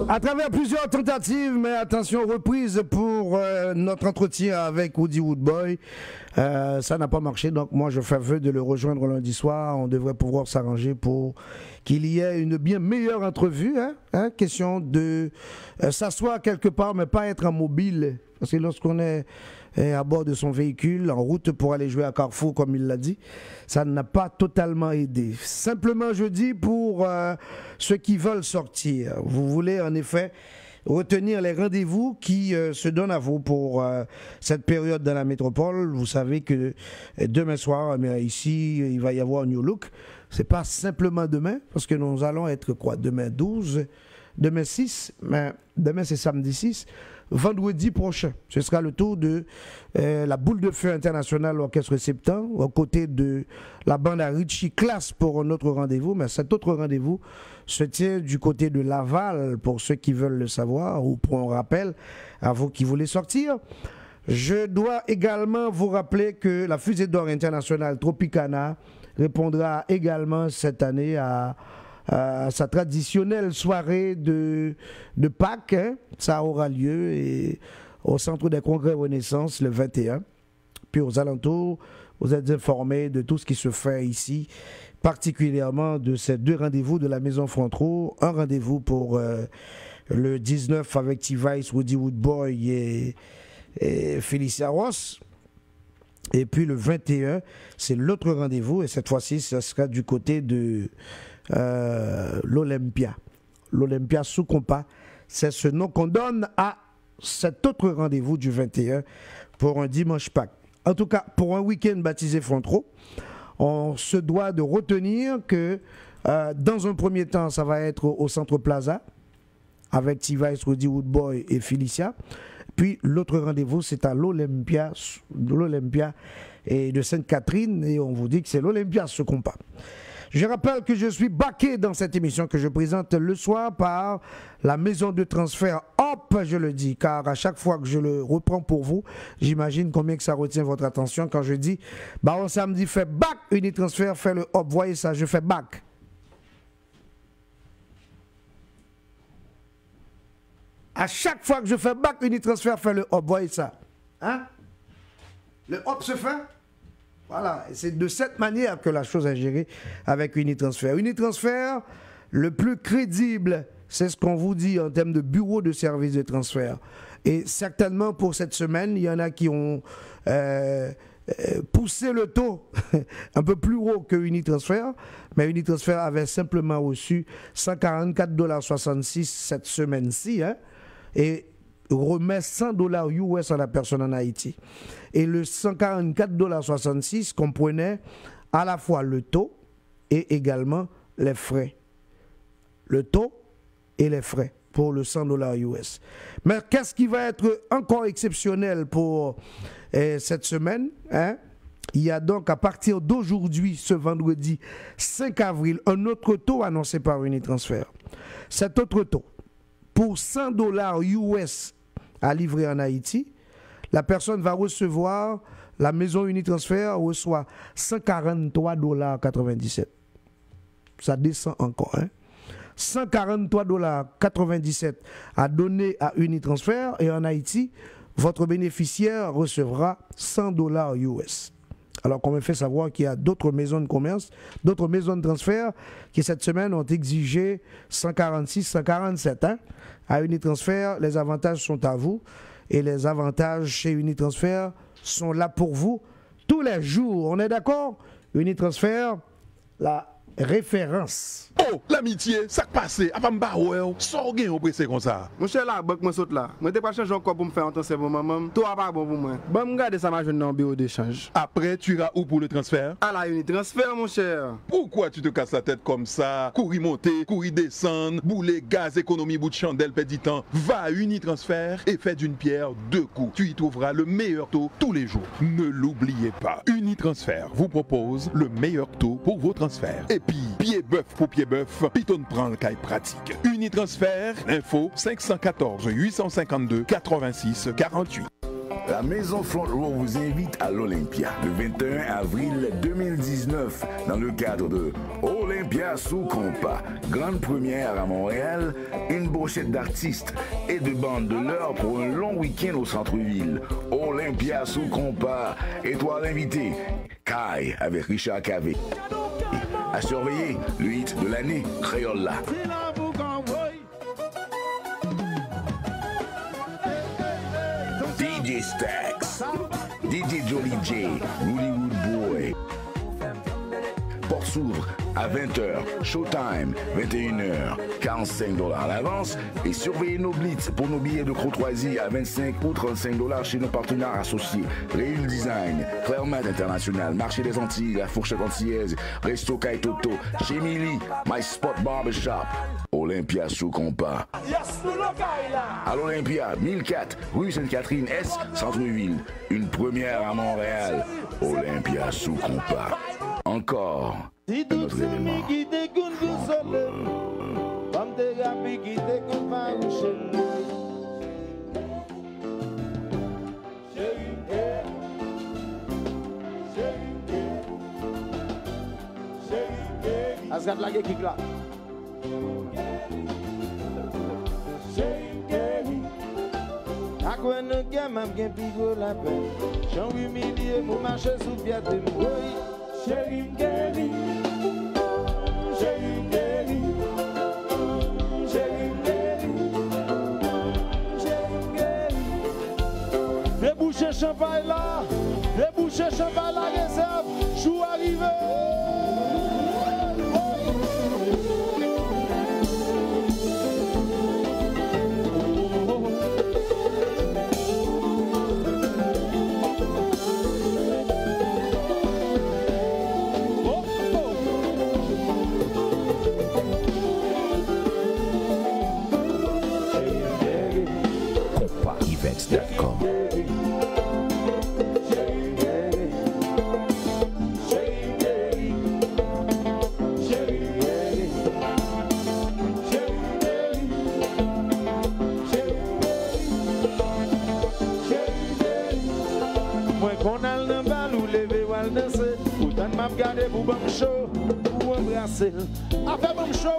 À travers plusieurs tentatives, mais attention, reprise pour euh, notre entretien avec Woody Woodboy. Euh, ça n'a pas marché, donc moi je fais vœu de le rejoindre lundi soir. On devrait pouvoir s'arranger pour qu'il y ait une bien meilleure entrevue. Hein, hein, question de euh, s'asseoir quelque part, mais pas être en mobile. Parce que lorsqu'on est à bord de son véhicule, en route pour aller jouer à Carrefour, comme il l'a dit, ça n'a pas totalement aidé. Simplement, je dis, pour euh, ceux qui veulent sortir, vous voulez en effet retenir les rendez-vous qui euh, se donnent à vous pour euh, cette période dans la métropole. Vous savez que euh, demain soir, mais ici, il va y avoir New Look. C'est pas simplement demain, parce que nous allons être quoi? Demain douze, demain six, mais demain c'est samedi six. Vendredi prochain, ce sera le tour de euh, la Boule de Feu internationale, l'Orchestre Septembre, aux côtés de la bande à Richie Class pour un autre rendez-vous. Mais cet autre rendez-vous se tient du côté de Laval, pour ceux qui veulent le savoir, ou pour un rappel à vous qui voulez sortir. Je dois également vous rappeler que la Fusée d'Or internationale Tropicana répondra également cette année à... à sa traditionnelle soirée de, de Pâques. Hein. Ça aura lieu et au Centre des Congrès Renaissance le vingt et un. Puis aux alentours, vous êtes informés de tout ce qui se fait ici, particulièrement de ces deux rendez-vous de la Maison Frontreau. Un rendez-vous pour euh, le dix-neuf avec T-Vice, Woody Woodboy et, et Felicia Ross. Et puis le vingt et un, c'est l'autre rendez-vous, et cette fois-ci, ce sera du côté de euh, l'Olympia. L'Olympia sous compas, c'est ce nom qu'on donne à cet autre rendez-vous du vingt et un pour un dimanche Pâques. En tout cas, pour un week-end baptisé Frontreau, on se doit de retenir que euh, dans un premier temps, ça va être au Centre Plaza avec T-Vice, Woody Woodboy et Felicia. Puis l'autre rendez-vous, c'est à l'Olympia, l'Olympia et de Sainte-Catherine, et on vous dit que c'est l'Olympia ce compas. Je rappelle que je suis backé dans cette émission que je présente le soir par la maison de transfert Hop, je le dis, car à chaque fois que je le reprends pour vous, j'imagine combien que ça retient votre attention quand je dis, bah on samedi fait back, Unitransfert fait le Hop, voyez ça, je fais back. À chaque fois que je fais back, Unitransfert fait le hop. Voyez ça. Hein? Le hop se fait. Voilà. Et c'est de cette manière que la chose est gérée avec Unitransfert. Unitransfert, le plus crédible, c'est ce qu'on vous dit en termes de bureau de service de transfert. Et certainement pour cette semaine, il y en a qui ont euh, euh, poussé le taux un peu plus haut que Unitransfert. Mais Unitransfert avait simplement reçu cent quarante-quatre dollars soixante-six cette semaine-ci, hein? Et remet cent dollars U S à la personne en Haïti. Et le cent quarante-quatre dollars soixante-six comprenait à la fois le taux et également les frais. Le taux et les frais pour le cent dollars U S. Mais qu'est-ce qui va être encore exceptionnel pour euh, cette semaine, hein? Il y a donc à partir d'aujourd'hui, ce vendredi cinq avril, un autre taux annoncé par Unitransfert. Cet autre taux, pour cent dollars U S à livrer en Haïti, la personne va recevoir, la maison Unitransfert reçoit cent quarante-trois dollars quatre-vingt-dix-sept. Ça descend encore, hein? cent quarante-trois dollars quatre-vingt-dix-sept à donner à Unitransfert, et en Haïti, votre bénéficiaire recevra cent dollars U S. Alors qu'on me fait savoir qu'il y a d'autres maisons de commerce, d'autres maisons de transfert qui cette semaine ont exigé cent quarante-six, cent quarante-sept. Hein? À Unitransfert, les avantages sont à vous, et les avantages chez Unitransfert sont là pour vous tous les jours. On est d'accord? Unitransfert, la référence.
Oh, l'amitié, ça passe. À pas me barrer, sort gain au pressé comme ça.
Mon cher là, banque moi saute là. Moi t'ai pas changé encore pour me faire entendre pour maman. Toi pas bon pour moi. Bon me garder ça m'a jeune dans bureau d'échange.
Après tu iras où pour le transfert?
À la Unitransfert mon cher.
Pourquoi tu te casses la tête comme ça? Courir monter, courir descendre, bouler gaz, économie, bout de chandelle, perdre du temps. Va à Unitransfert et fais d'une pierre deux coups. Tu y trouveras le meilleur taux tous les jours. Ne l'oubliez pas. Unitransfert vous propose le meilleur taux pour vos transferts. Et puis, pied bœuf pour pied bœuf, Piton prend le caille pratique. Unitransfert, info cinq un quatre, huit cinq deux, quatre-vingt-six quarante-huit.
La Maison Front Row vous invite à l'Olympia le vingt et un avril deux mille dix-neuf dans le cadre de Olympia sous compas. Grande première à Montréal, une brochette d'artistes et de bandes de l'heure pour un long week-end au centre-ville. Olympia sous compas. Étoile invitée, Kai avec Richard Cavé. À surveiller, le hit de l'année, Crayola. D J Stax, D J Jolly J, Hollywood Boy. Porte s'ouvre à vingt heures, Showtime, vingt et une heures, quarante-cinq dollars à l'avance et surveillez nos blitz pour nos billets de courtoisie à vingt-cinq ou trente-cinq dollars chez nos partenaires associés. Réul Design, Clairmat International, Marché des Antilles, La Fourchette Antillaise, Resto Kaitoto, chez Mili, My Spot Barbershop, Olympia sous compas. À l'Olympia, mille quatre, rue Sainte-Catherine S, Centre-Ville, une première à Montréal, Olympia sous compas. Encore un autre événement.
Asgard la kick là. A quoi ne gamme am gen pigo la peine. J'en humilié mon marché sous pied de moi. Chérie Kelly, chérie Kelly, chérie Kelly, chérie Kelly. Débouchez champagne là, débouchez champagne la réserve, chou arrivé. M'a regardé pour bon show, pour embrasser. Après bon show,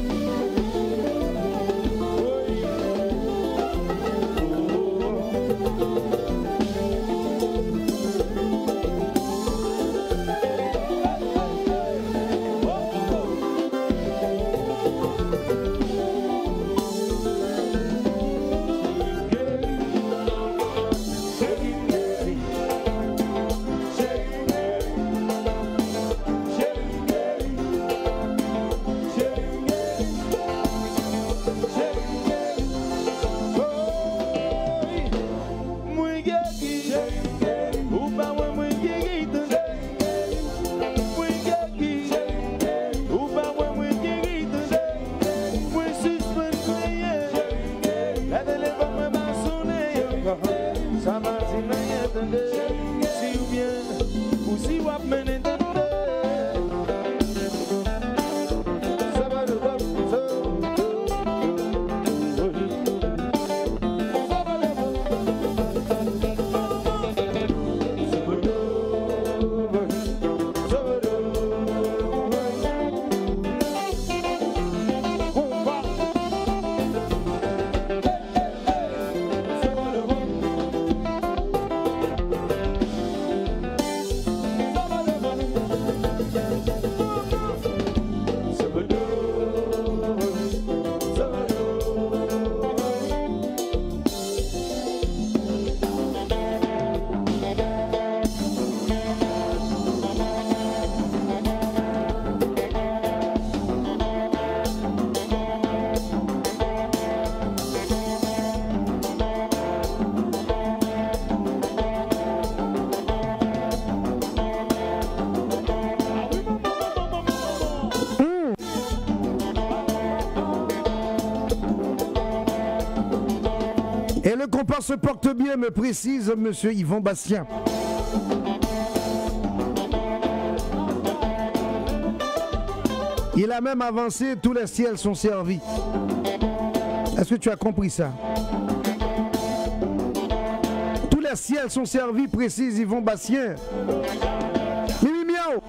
Et le compas se porte bien, me précise monsieur Yvon Bastien. Il a même avancé, tous les ciels sont servis. Est-ce que tu as compris ça? Tous les si elles sont servies, précise Yvon Bastien. Mimi miaou.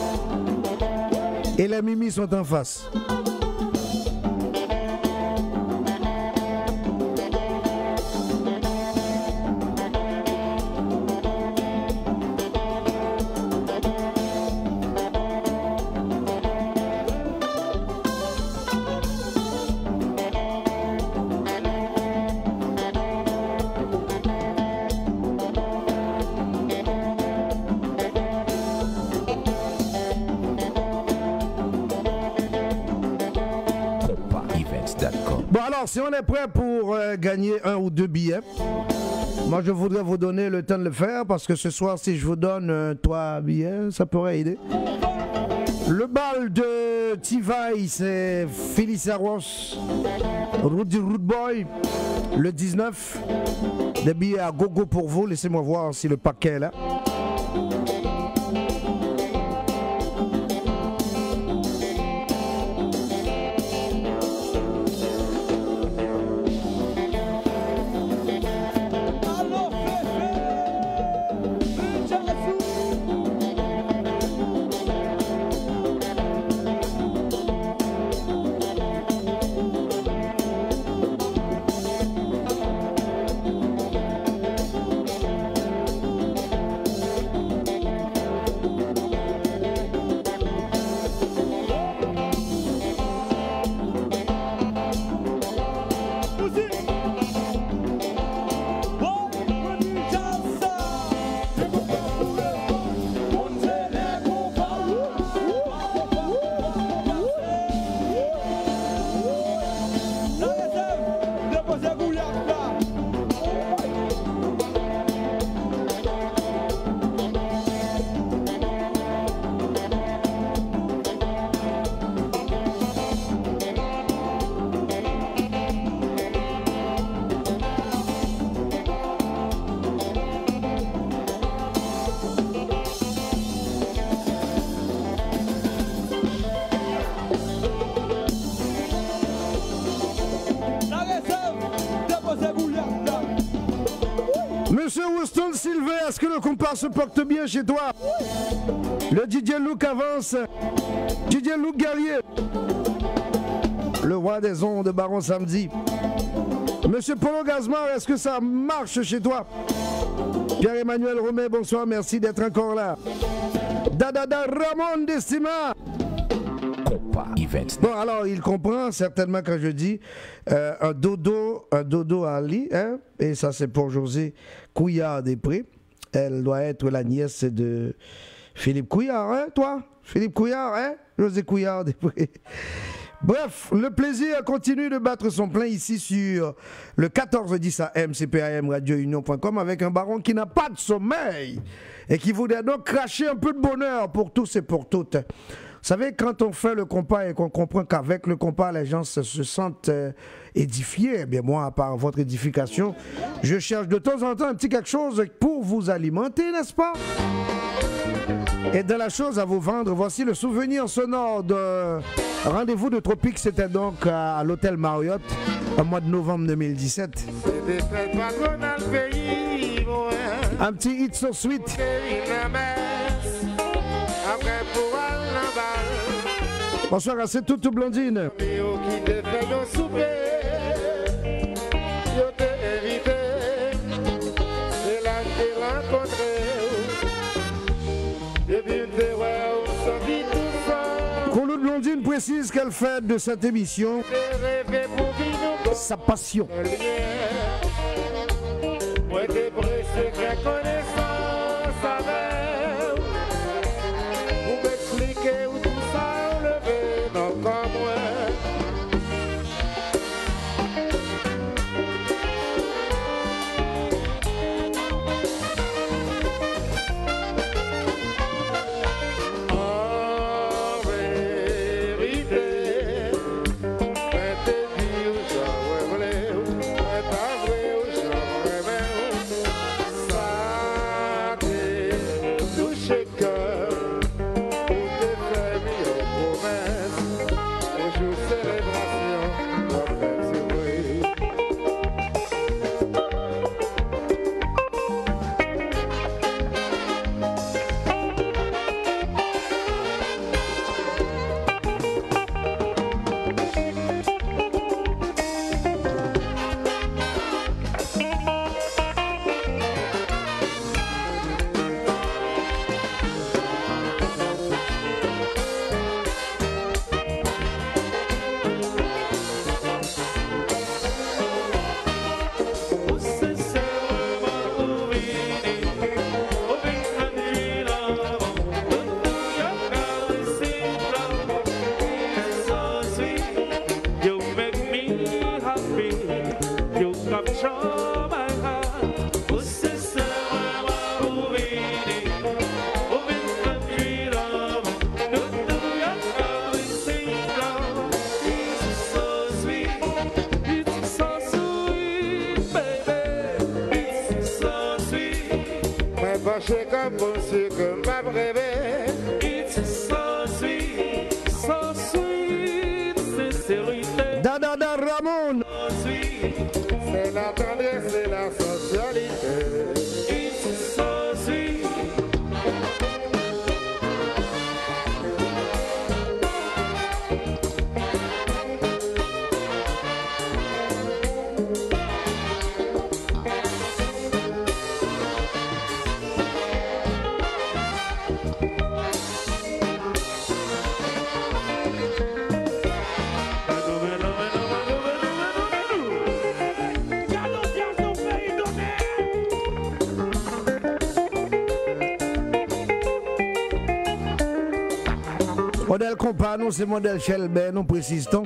Et les Mimi sont en face. Bon alors, si on est prêt pour euh, gagner un ou deux billets, moi je voudrais vous donner le temps de le faire parce que ce soir, si je vous donne euh, trois billets, ça pourrait aider. Le bal de Tivaï, c'est Felicia Ross, route du Root Boy, le dix-neuf. Des billets à gogo pour vous, laissez-moi voir si le paquet est là. Monsieur Winston Sylvain, est-ce que le compas se porte bien chez toi? Le D J Luke avance. D J Luke Guerrier. Le roi des ondes, Baron Samedi. Monsieur Polo Gazmar, est-ce que ça marche chez toi? Pierre-Emmanuel Romain, bonsoir, merci d'être encore là. Dadada Ramon Destima. Bon, alors, il comprend certainement quand je dis euh, un dodo, un dodo à lit, hein? Et ça, c'est pour José Couillard-Després. Elle doit être la nièce de Philippe Couillard, hein, toi? Philippe Couillard, hein? José Couillard-Després. Bref, le plaisir continue de battre son plein ici sur le quatorze dix A M C P A M radio union point com avec un baron qui n'a pas de sommeil et qui voudrait donc cracher un peu de bonheur pour tous et pour toutes. Vous savez, quand on fait le compas et qu'on comprend qu'avec le compas, les gens se, se sentent euh, édifiés, eh bien moi, par votre édification, je cherche de temps en temps un petit quelque chose pour vous alimenter, n'est-ce pas? Et de la chose à vous vendre, voici le souvenir sonore de rendez-vous de Tropique, c'était donc à, à l'hôtel Marriott, au mois de novembre deux mille dix-sept. Un petit hit so sweet. Bonsoir à cette toute blondine. Colo de Blondine précise qu'elle fait de cette émission sa passion.
marcher comme monsieur, comme pas rêver.
It's so sweet, so sweet, sincérité.
Da da da Ramon.
C'est la tendresse, c'est la sensualité.
It's so sweet.
Modèle compas, nous c'est modèle Shelby, nous précisons.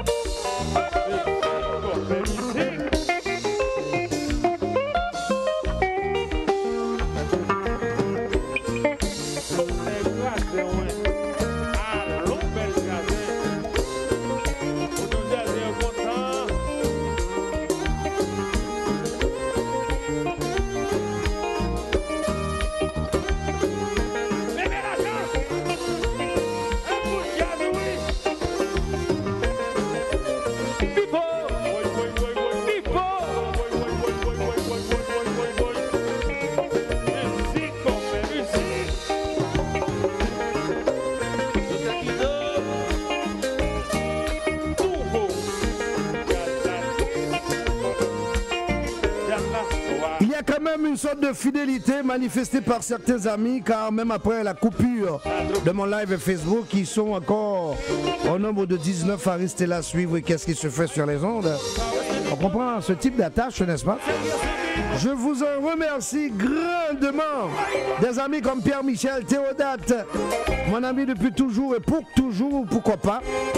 Une sorte de fidélité manifestée par certains amis, car même après la coupure de mon live Facebook, ils sont encore au nombre de dix-neuf à rester là, suivre qu'est-ce qui se fait sur les ondes. On comprend ce type d'attache, n'est-ce pas? Je vous en remercie grandement. Des amis comme Pierre-Michel Théodate, mon ami depuis toujours et pour toujours, pourquoi pas.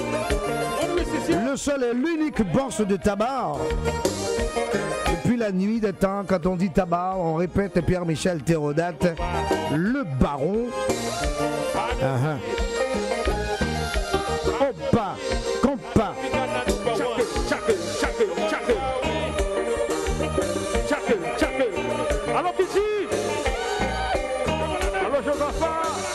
Le seul et l'unique boss de tabac. Depuis la nuit des temps, quand on dit tabac, on répète Pierre-Michel Théodate, le baron. Uh-huh. Opa, compa.
Alors Pichi, alors Josaphat.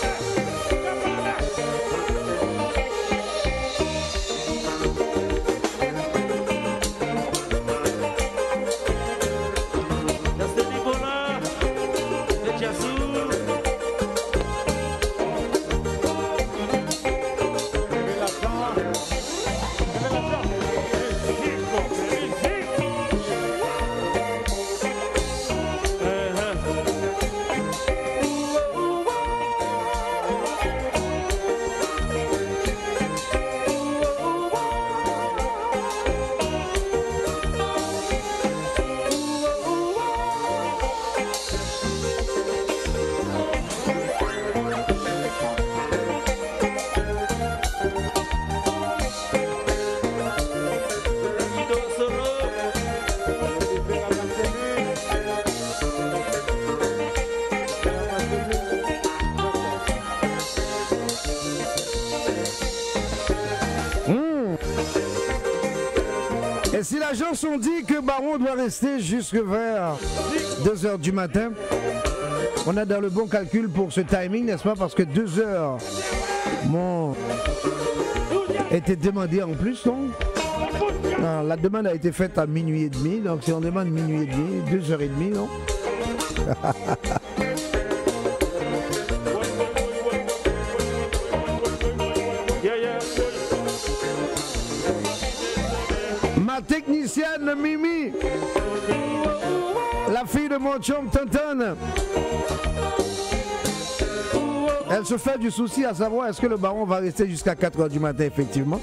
Et si la chanson dit que Baron doit rester jusque vers deux heures du matin, on a dans le bon calcul pour ce timing, n'est-ce pas? Parce que deux heures m'ont été demandées en plus, non? Non, la demande a été faite à minuit et demi, donc si on demande minuit et demi, deux heures et demie, non? Ma technicienne Mimi, la fille de mon chum Tantan, elle se fait du souci à savoir est-ce que le baron va rester jusqu'à quatre heures du matin, effectivement.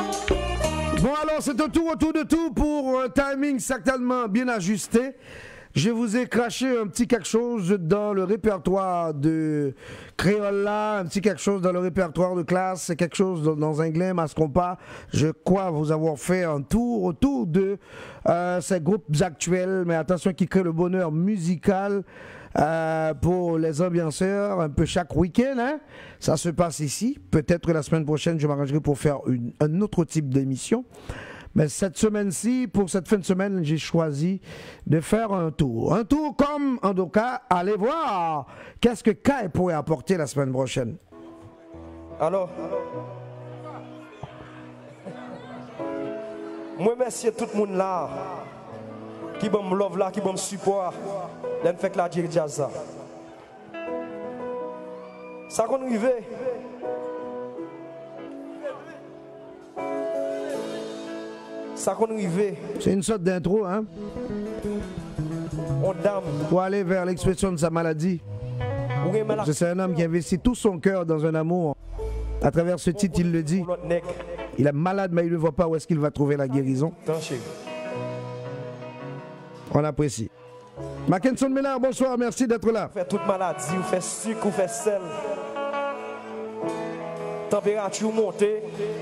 C'est un tour autour de tout pour un timing certainement bien ajusté. je vous ai craché un petit quelque chose dans le répertoire de Créola, un petit quelque chose dans le répertoire de classe, quelque chose dans, dans un glam à ce compas. Je crois vous avoir fait un tour autour de euh, ces groupes actuels, mais attention, qui créent le bonheur musical euh, pour les ambianceurs un peu chaque week-end. Hein? Ça se passe ici. Peut-être la semaine prochaine, je m'arrangerai pour faire une, un autre type d'émission. Mais cette semaine-ci, pour cette fin de semaine, j'ai choisi de faire un tour. Un tour comme, en tout cas, allez voir qu'est-ce que Kai pourrait apporter la semaine prochaine.
Alors, moi, merci à tout le monde là, qui me love là, qui me support, qui me fait la jazz. Ça, ça qu'on arrive. Ça qu'on arrive.
C'est une sorte d'intro, hein?
On dame.
Pour aller vers l'expression de sa maladie. C'est un homme qui investit tout son cœur dans un amour. À travers ce titre, il le dit. Il est malade, mais il ne voit pas où est-ce qu'il va trouver la guérison. On apprécie. Mackinson Miller, bonsoir, merci d'être là.
Vous faites toute maladie, vous faites sucre, vous faites sel. Température montée.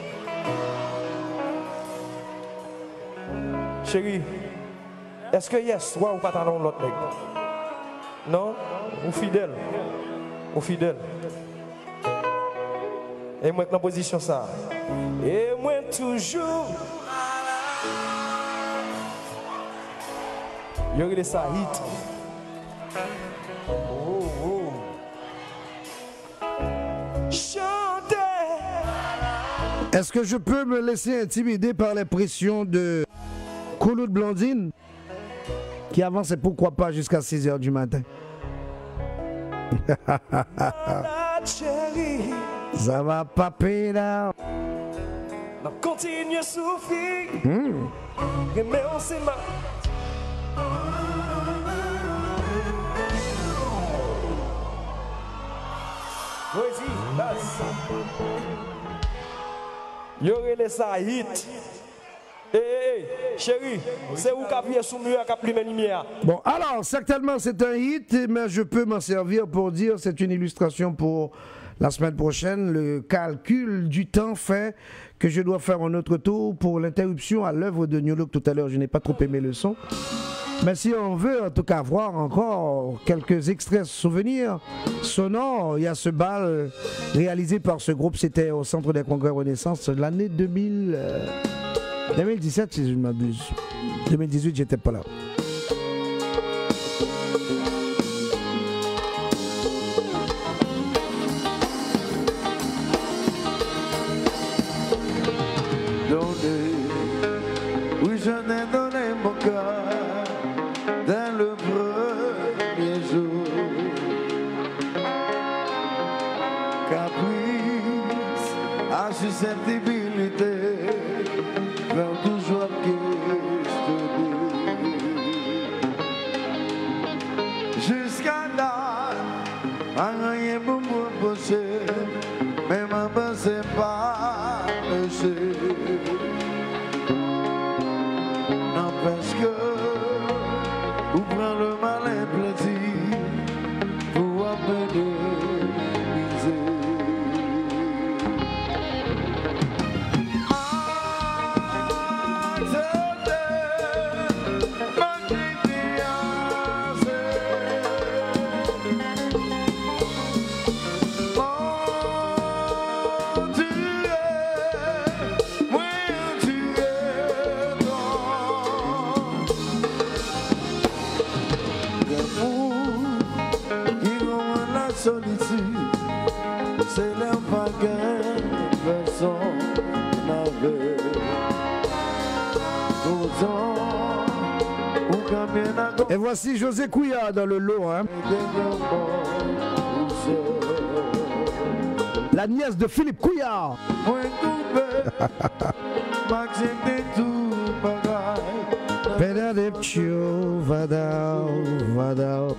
Chérie, est-ce que hier soir ou pas t'as l'autre mec? Non? Ou fidèle? Ou fidèle? Et moi dans position ça. Et moi toujours. Yo regardez ça hit. Oh oh. Chantez.
Est-ce que je peux me laisser intimider par les pressions de Koulou de Blondine qui avance et pourquoi pas jusqu'à six heures du matin? Ça va pas pédale.
Continue à souffrir.
Mmh.
Mais on s'est mal. Vas-y, basse. Yo relais ça hit. Hey, hey, chérie, c'est où qu'a appuyé sur le mur qu'a pris mes lumières.
Bon, alors, certainement c'est un hit, mais je peux m'en servir pour dire c'est une illustration pour la semaine prochaine. Le calcul du temps fait que je dois faire un autre tour pour l'interruption à l'œuvre de New Look tout à l'heure. Je n'ai pas trop aimé le son. Mais si on veut en tout cas voir encore quelques extraits souvenirs sonores, il y a ce bal réalisé par ce groupe, c'était au Centre des Congrès Renaissance l'année deux mille. Euh, deux mille dix-sept, si je ne m'abuse. deux mille dix-huit, j'étais pas là.
Donné, oui, je n'ai donné mon cœur dans le premier jour. Caprice, à susceptibilité. Vers toujours que je te dis. Jusqu'à là, rien pour me reprocher, mais ma pensée pas péché. N'empêche que vous prenez le malin plaisir pour appeler misère. C'est l'invague personne n'avait autant ou combien d'accord.
Et voici José Couillard dans le lot, hein. La nièce de Philippe Couillard. Pedadeptio, vadao, vadao.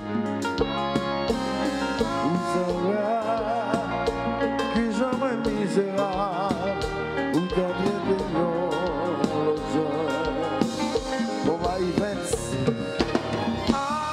Que jamais misérable ou dernier de nos. Bon, bah, il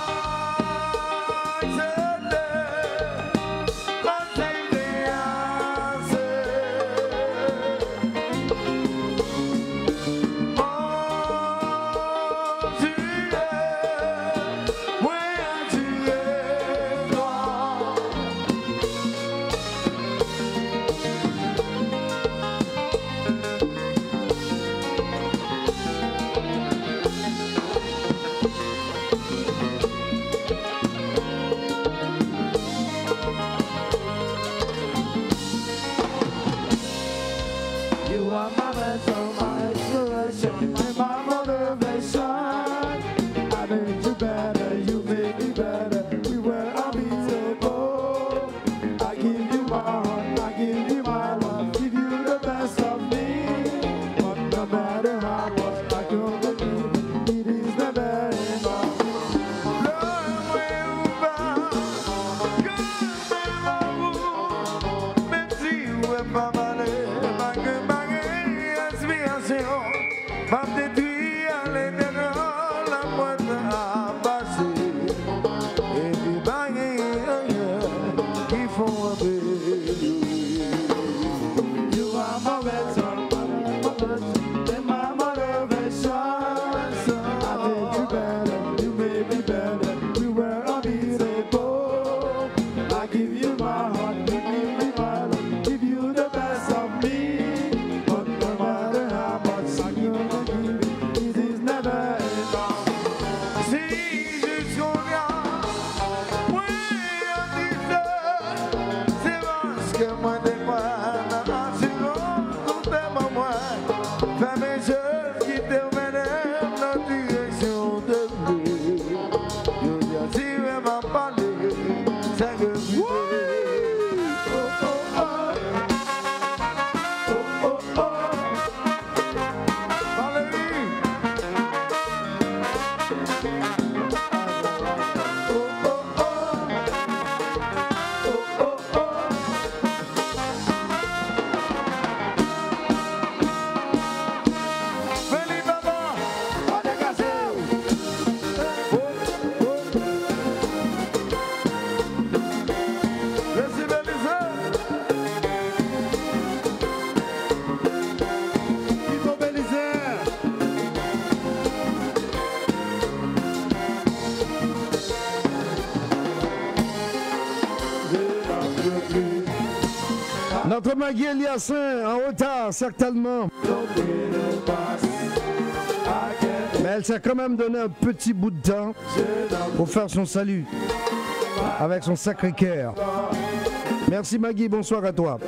Notre Magui Eliassin en retard, certainement. Mais elle s'est quand même donné un petit bout de temps pour faire son salut avec son sacré cœur. Merci Magui, bonsoir à toi.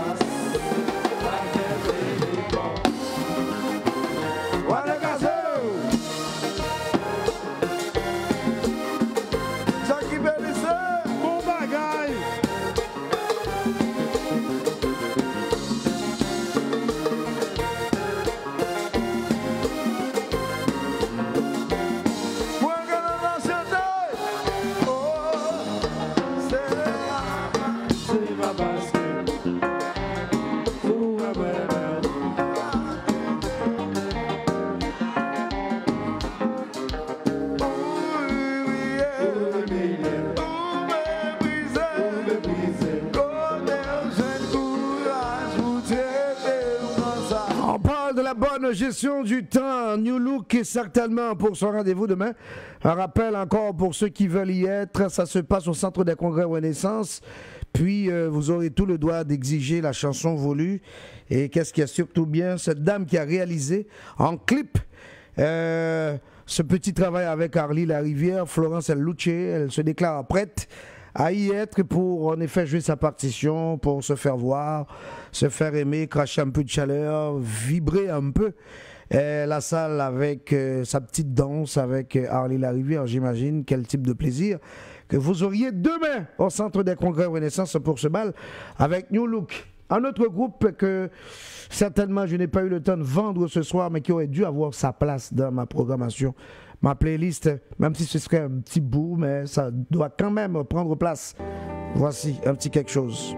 Gestion du temps, New Look est certainement pour son rendez-vous demain. Un rappel encore pour ceux qui veulent y être, ça se passe au Centre des Congrès Renaissance. Puis euh, vous aurez tout le droit d'exiger la chanson voulue. Et qu'est-ce qu'il y a surtout bien, cette dame qui a réalisé en clip euh, ce petit travail avec Arlie Larivière, Florence Luce, elle se déclare prête à y être pour en effet jouer sa partition, pour se faire voir, se faire aimer, cracher un peu de chaleur, vibrer un peu euh, la salle avec euh, sa petite danse, avec euh, Arlie Larivière, j'imagine. Quel type de plaisir que vous auriez demain au Centre des Congrès Renaissance pour ce bal avec New Look. Un autre groupe que certainement je n'ai pas eu le temps de vendre ce soir, mais qui aurait dû avoir sa place dans ma programmation. Ma playlist, même si ce serait un petit bout, mais ça doit quand même prendre place. Voici un petit quelque chose.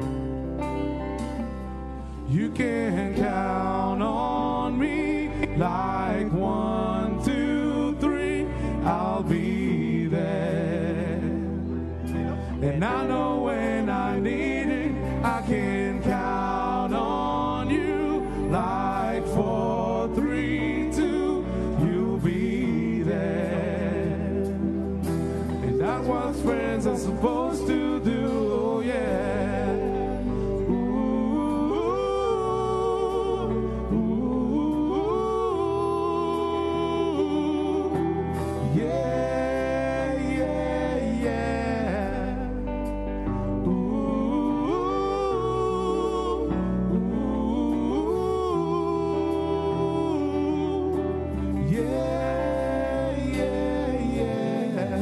You can count on me like one, two, three, I'll be there. And I know when I need it, I can count on you like four, three, two, you'll be there. And that's what friends are supposed to do, oh yeah. Ooh, ooh, ooh, yeah, yeah, yeah. Ooh, ooh, yeah, yeah, yeah.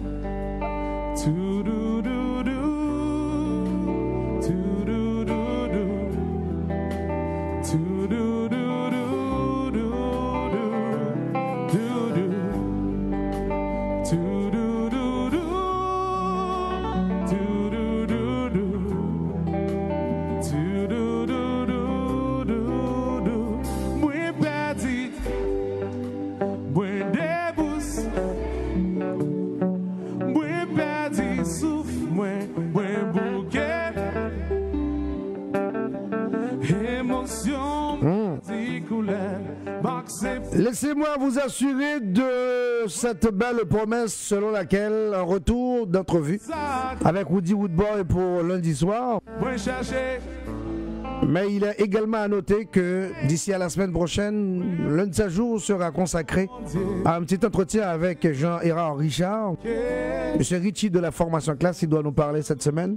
To-do-do-do, to-do-do-do, to-do-do-do-do-do, do-do, to-do-do-do, to-do-do-do, to-do-do-do-do-do. Muy petit, muy debus, muy petit souffle, muy, muy bouquet, émotion, particulière, boxé.
Laissez-moi vous assurer de cette belle promesse selon laquelle un retour d'entrevue avec Woody Woodboy pour lundi soir.
Muy cherché.
Mais il est également à noter que d'ici à la semaine prochaine, l'un de ces jours sera consacré à un petit entretien avec Jean-Hérard Richard. Monsieur Richie de la formation classe, il doit nous parler cette semaine.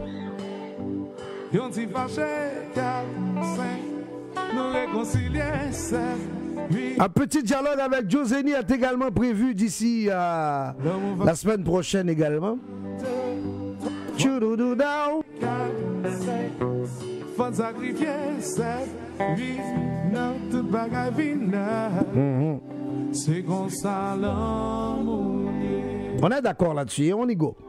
Yon ti fâché, quatre, cinq, nous réconcilier, sept, huit.
Un petit dialogue avec Joseni est également prévu d'ici à la semaine prochaine également.
quatre, cinq, faut sacrifier, c'est oui, non, tout bagaille vina. C'est comme ça l'amour.
On est d'accord là-dessus, on y go.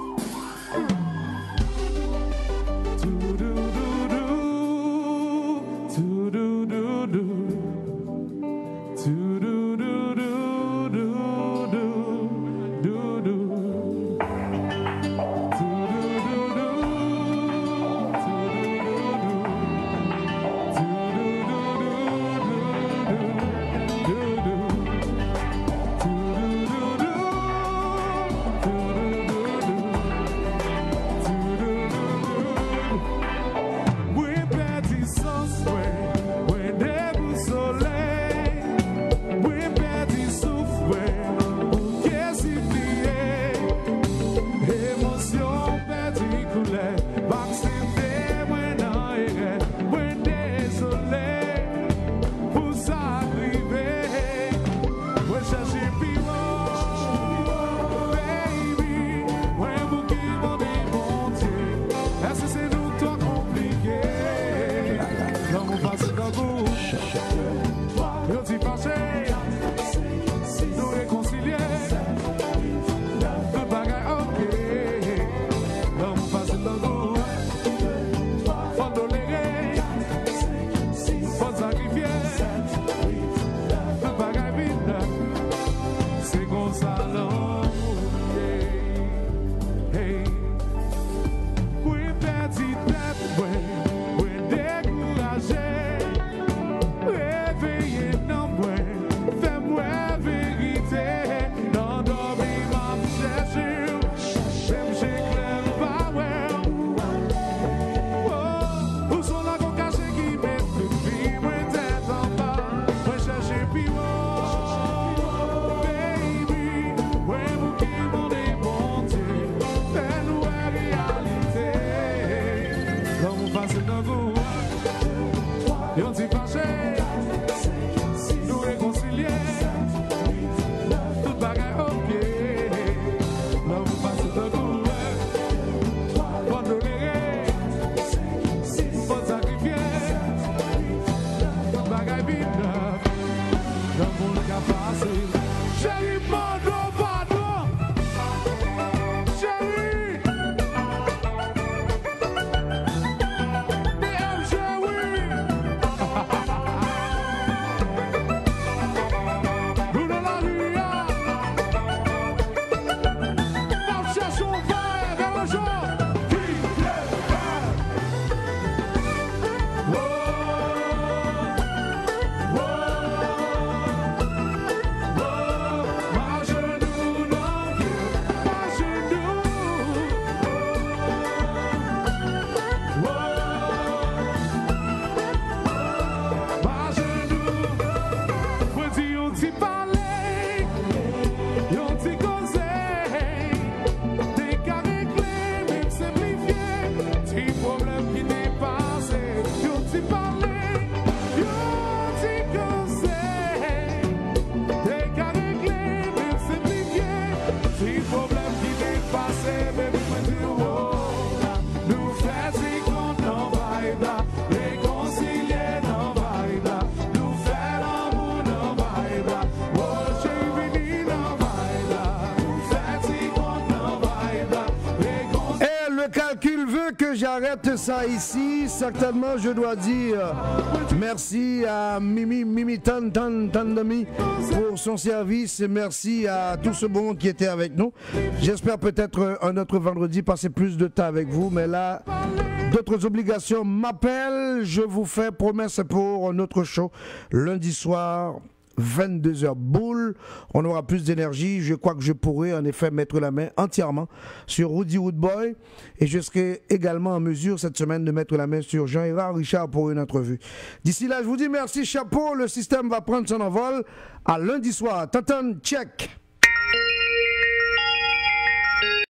Que j'arrête ça ici, certainement je dois dire merci à Mimi Mimi Tan Tan Tandami pour son service, merci à tout ce bon monde qui était avec nous. J'espère peut-être un autre vendredi passer plus de temps avec vous, mais là d'autres obligations m'appellent. Je vous fais promesse pour un autre show lundi soir vingt-deux heures boule, on aura plus d'énergie. Je crois que je pourrai en effet mettre la main entièrement sur Rudy Woodboy et je serai également en mesure cette semaine de mettre la main sur Jean-Hérard Richard pour une entrevue. D'ici là, je vous dis merci, chapeau, le système va prendre son envol. À lundi soir. Tantan, check.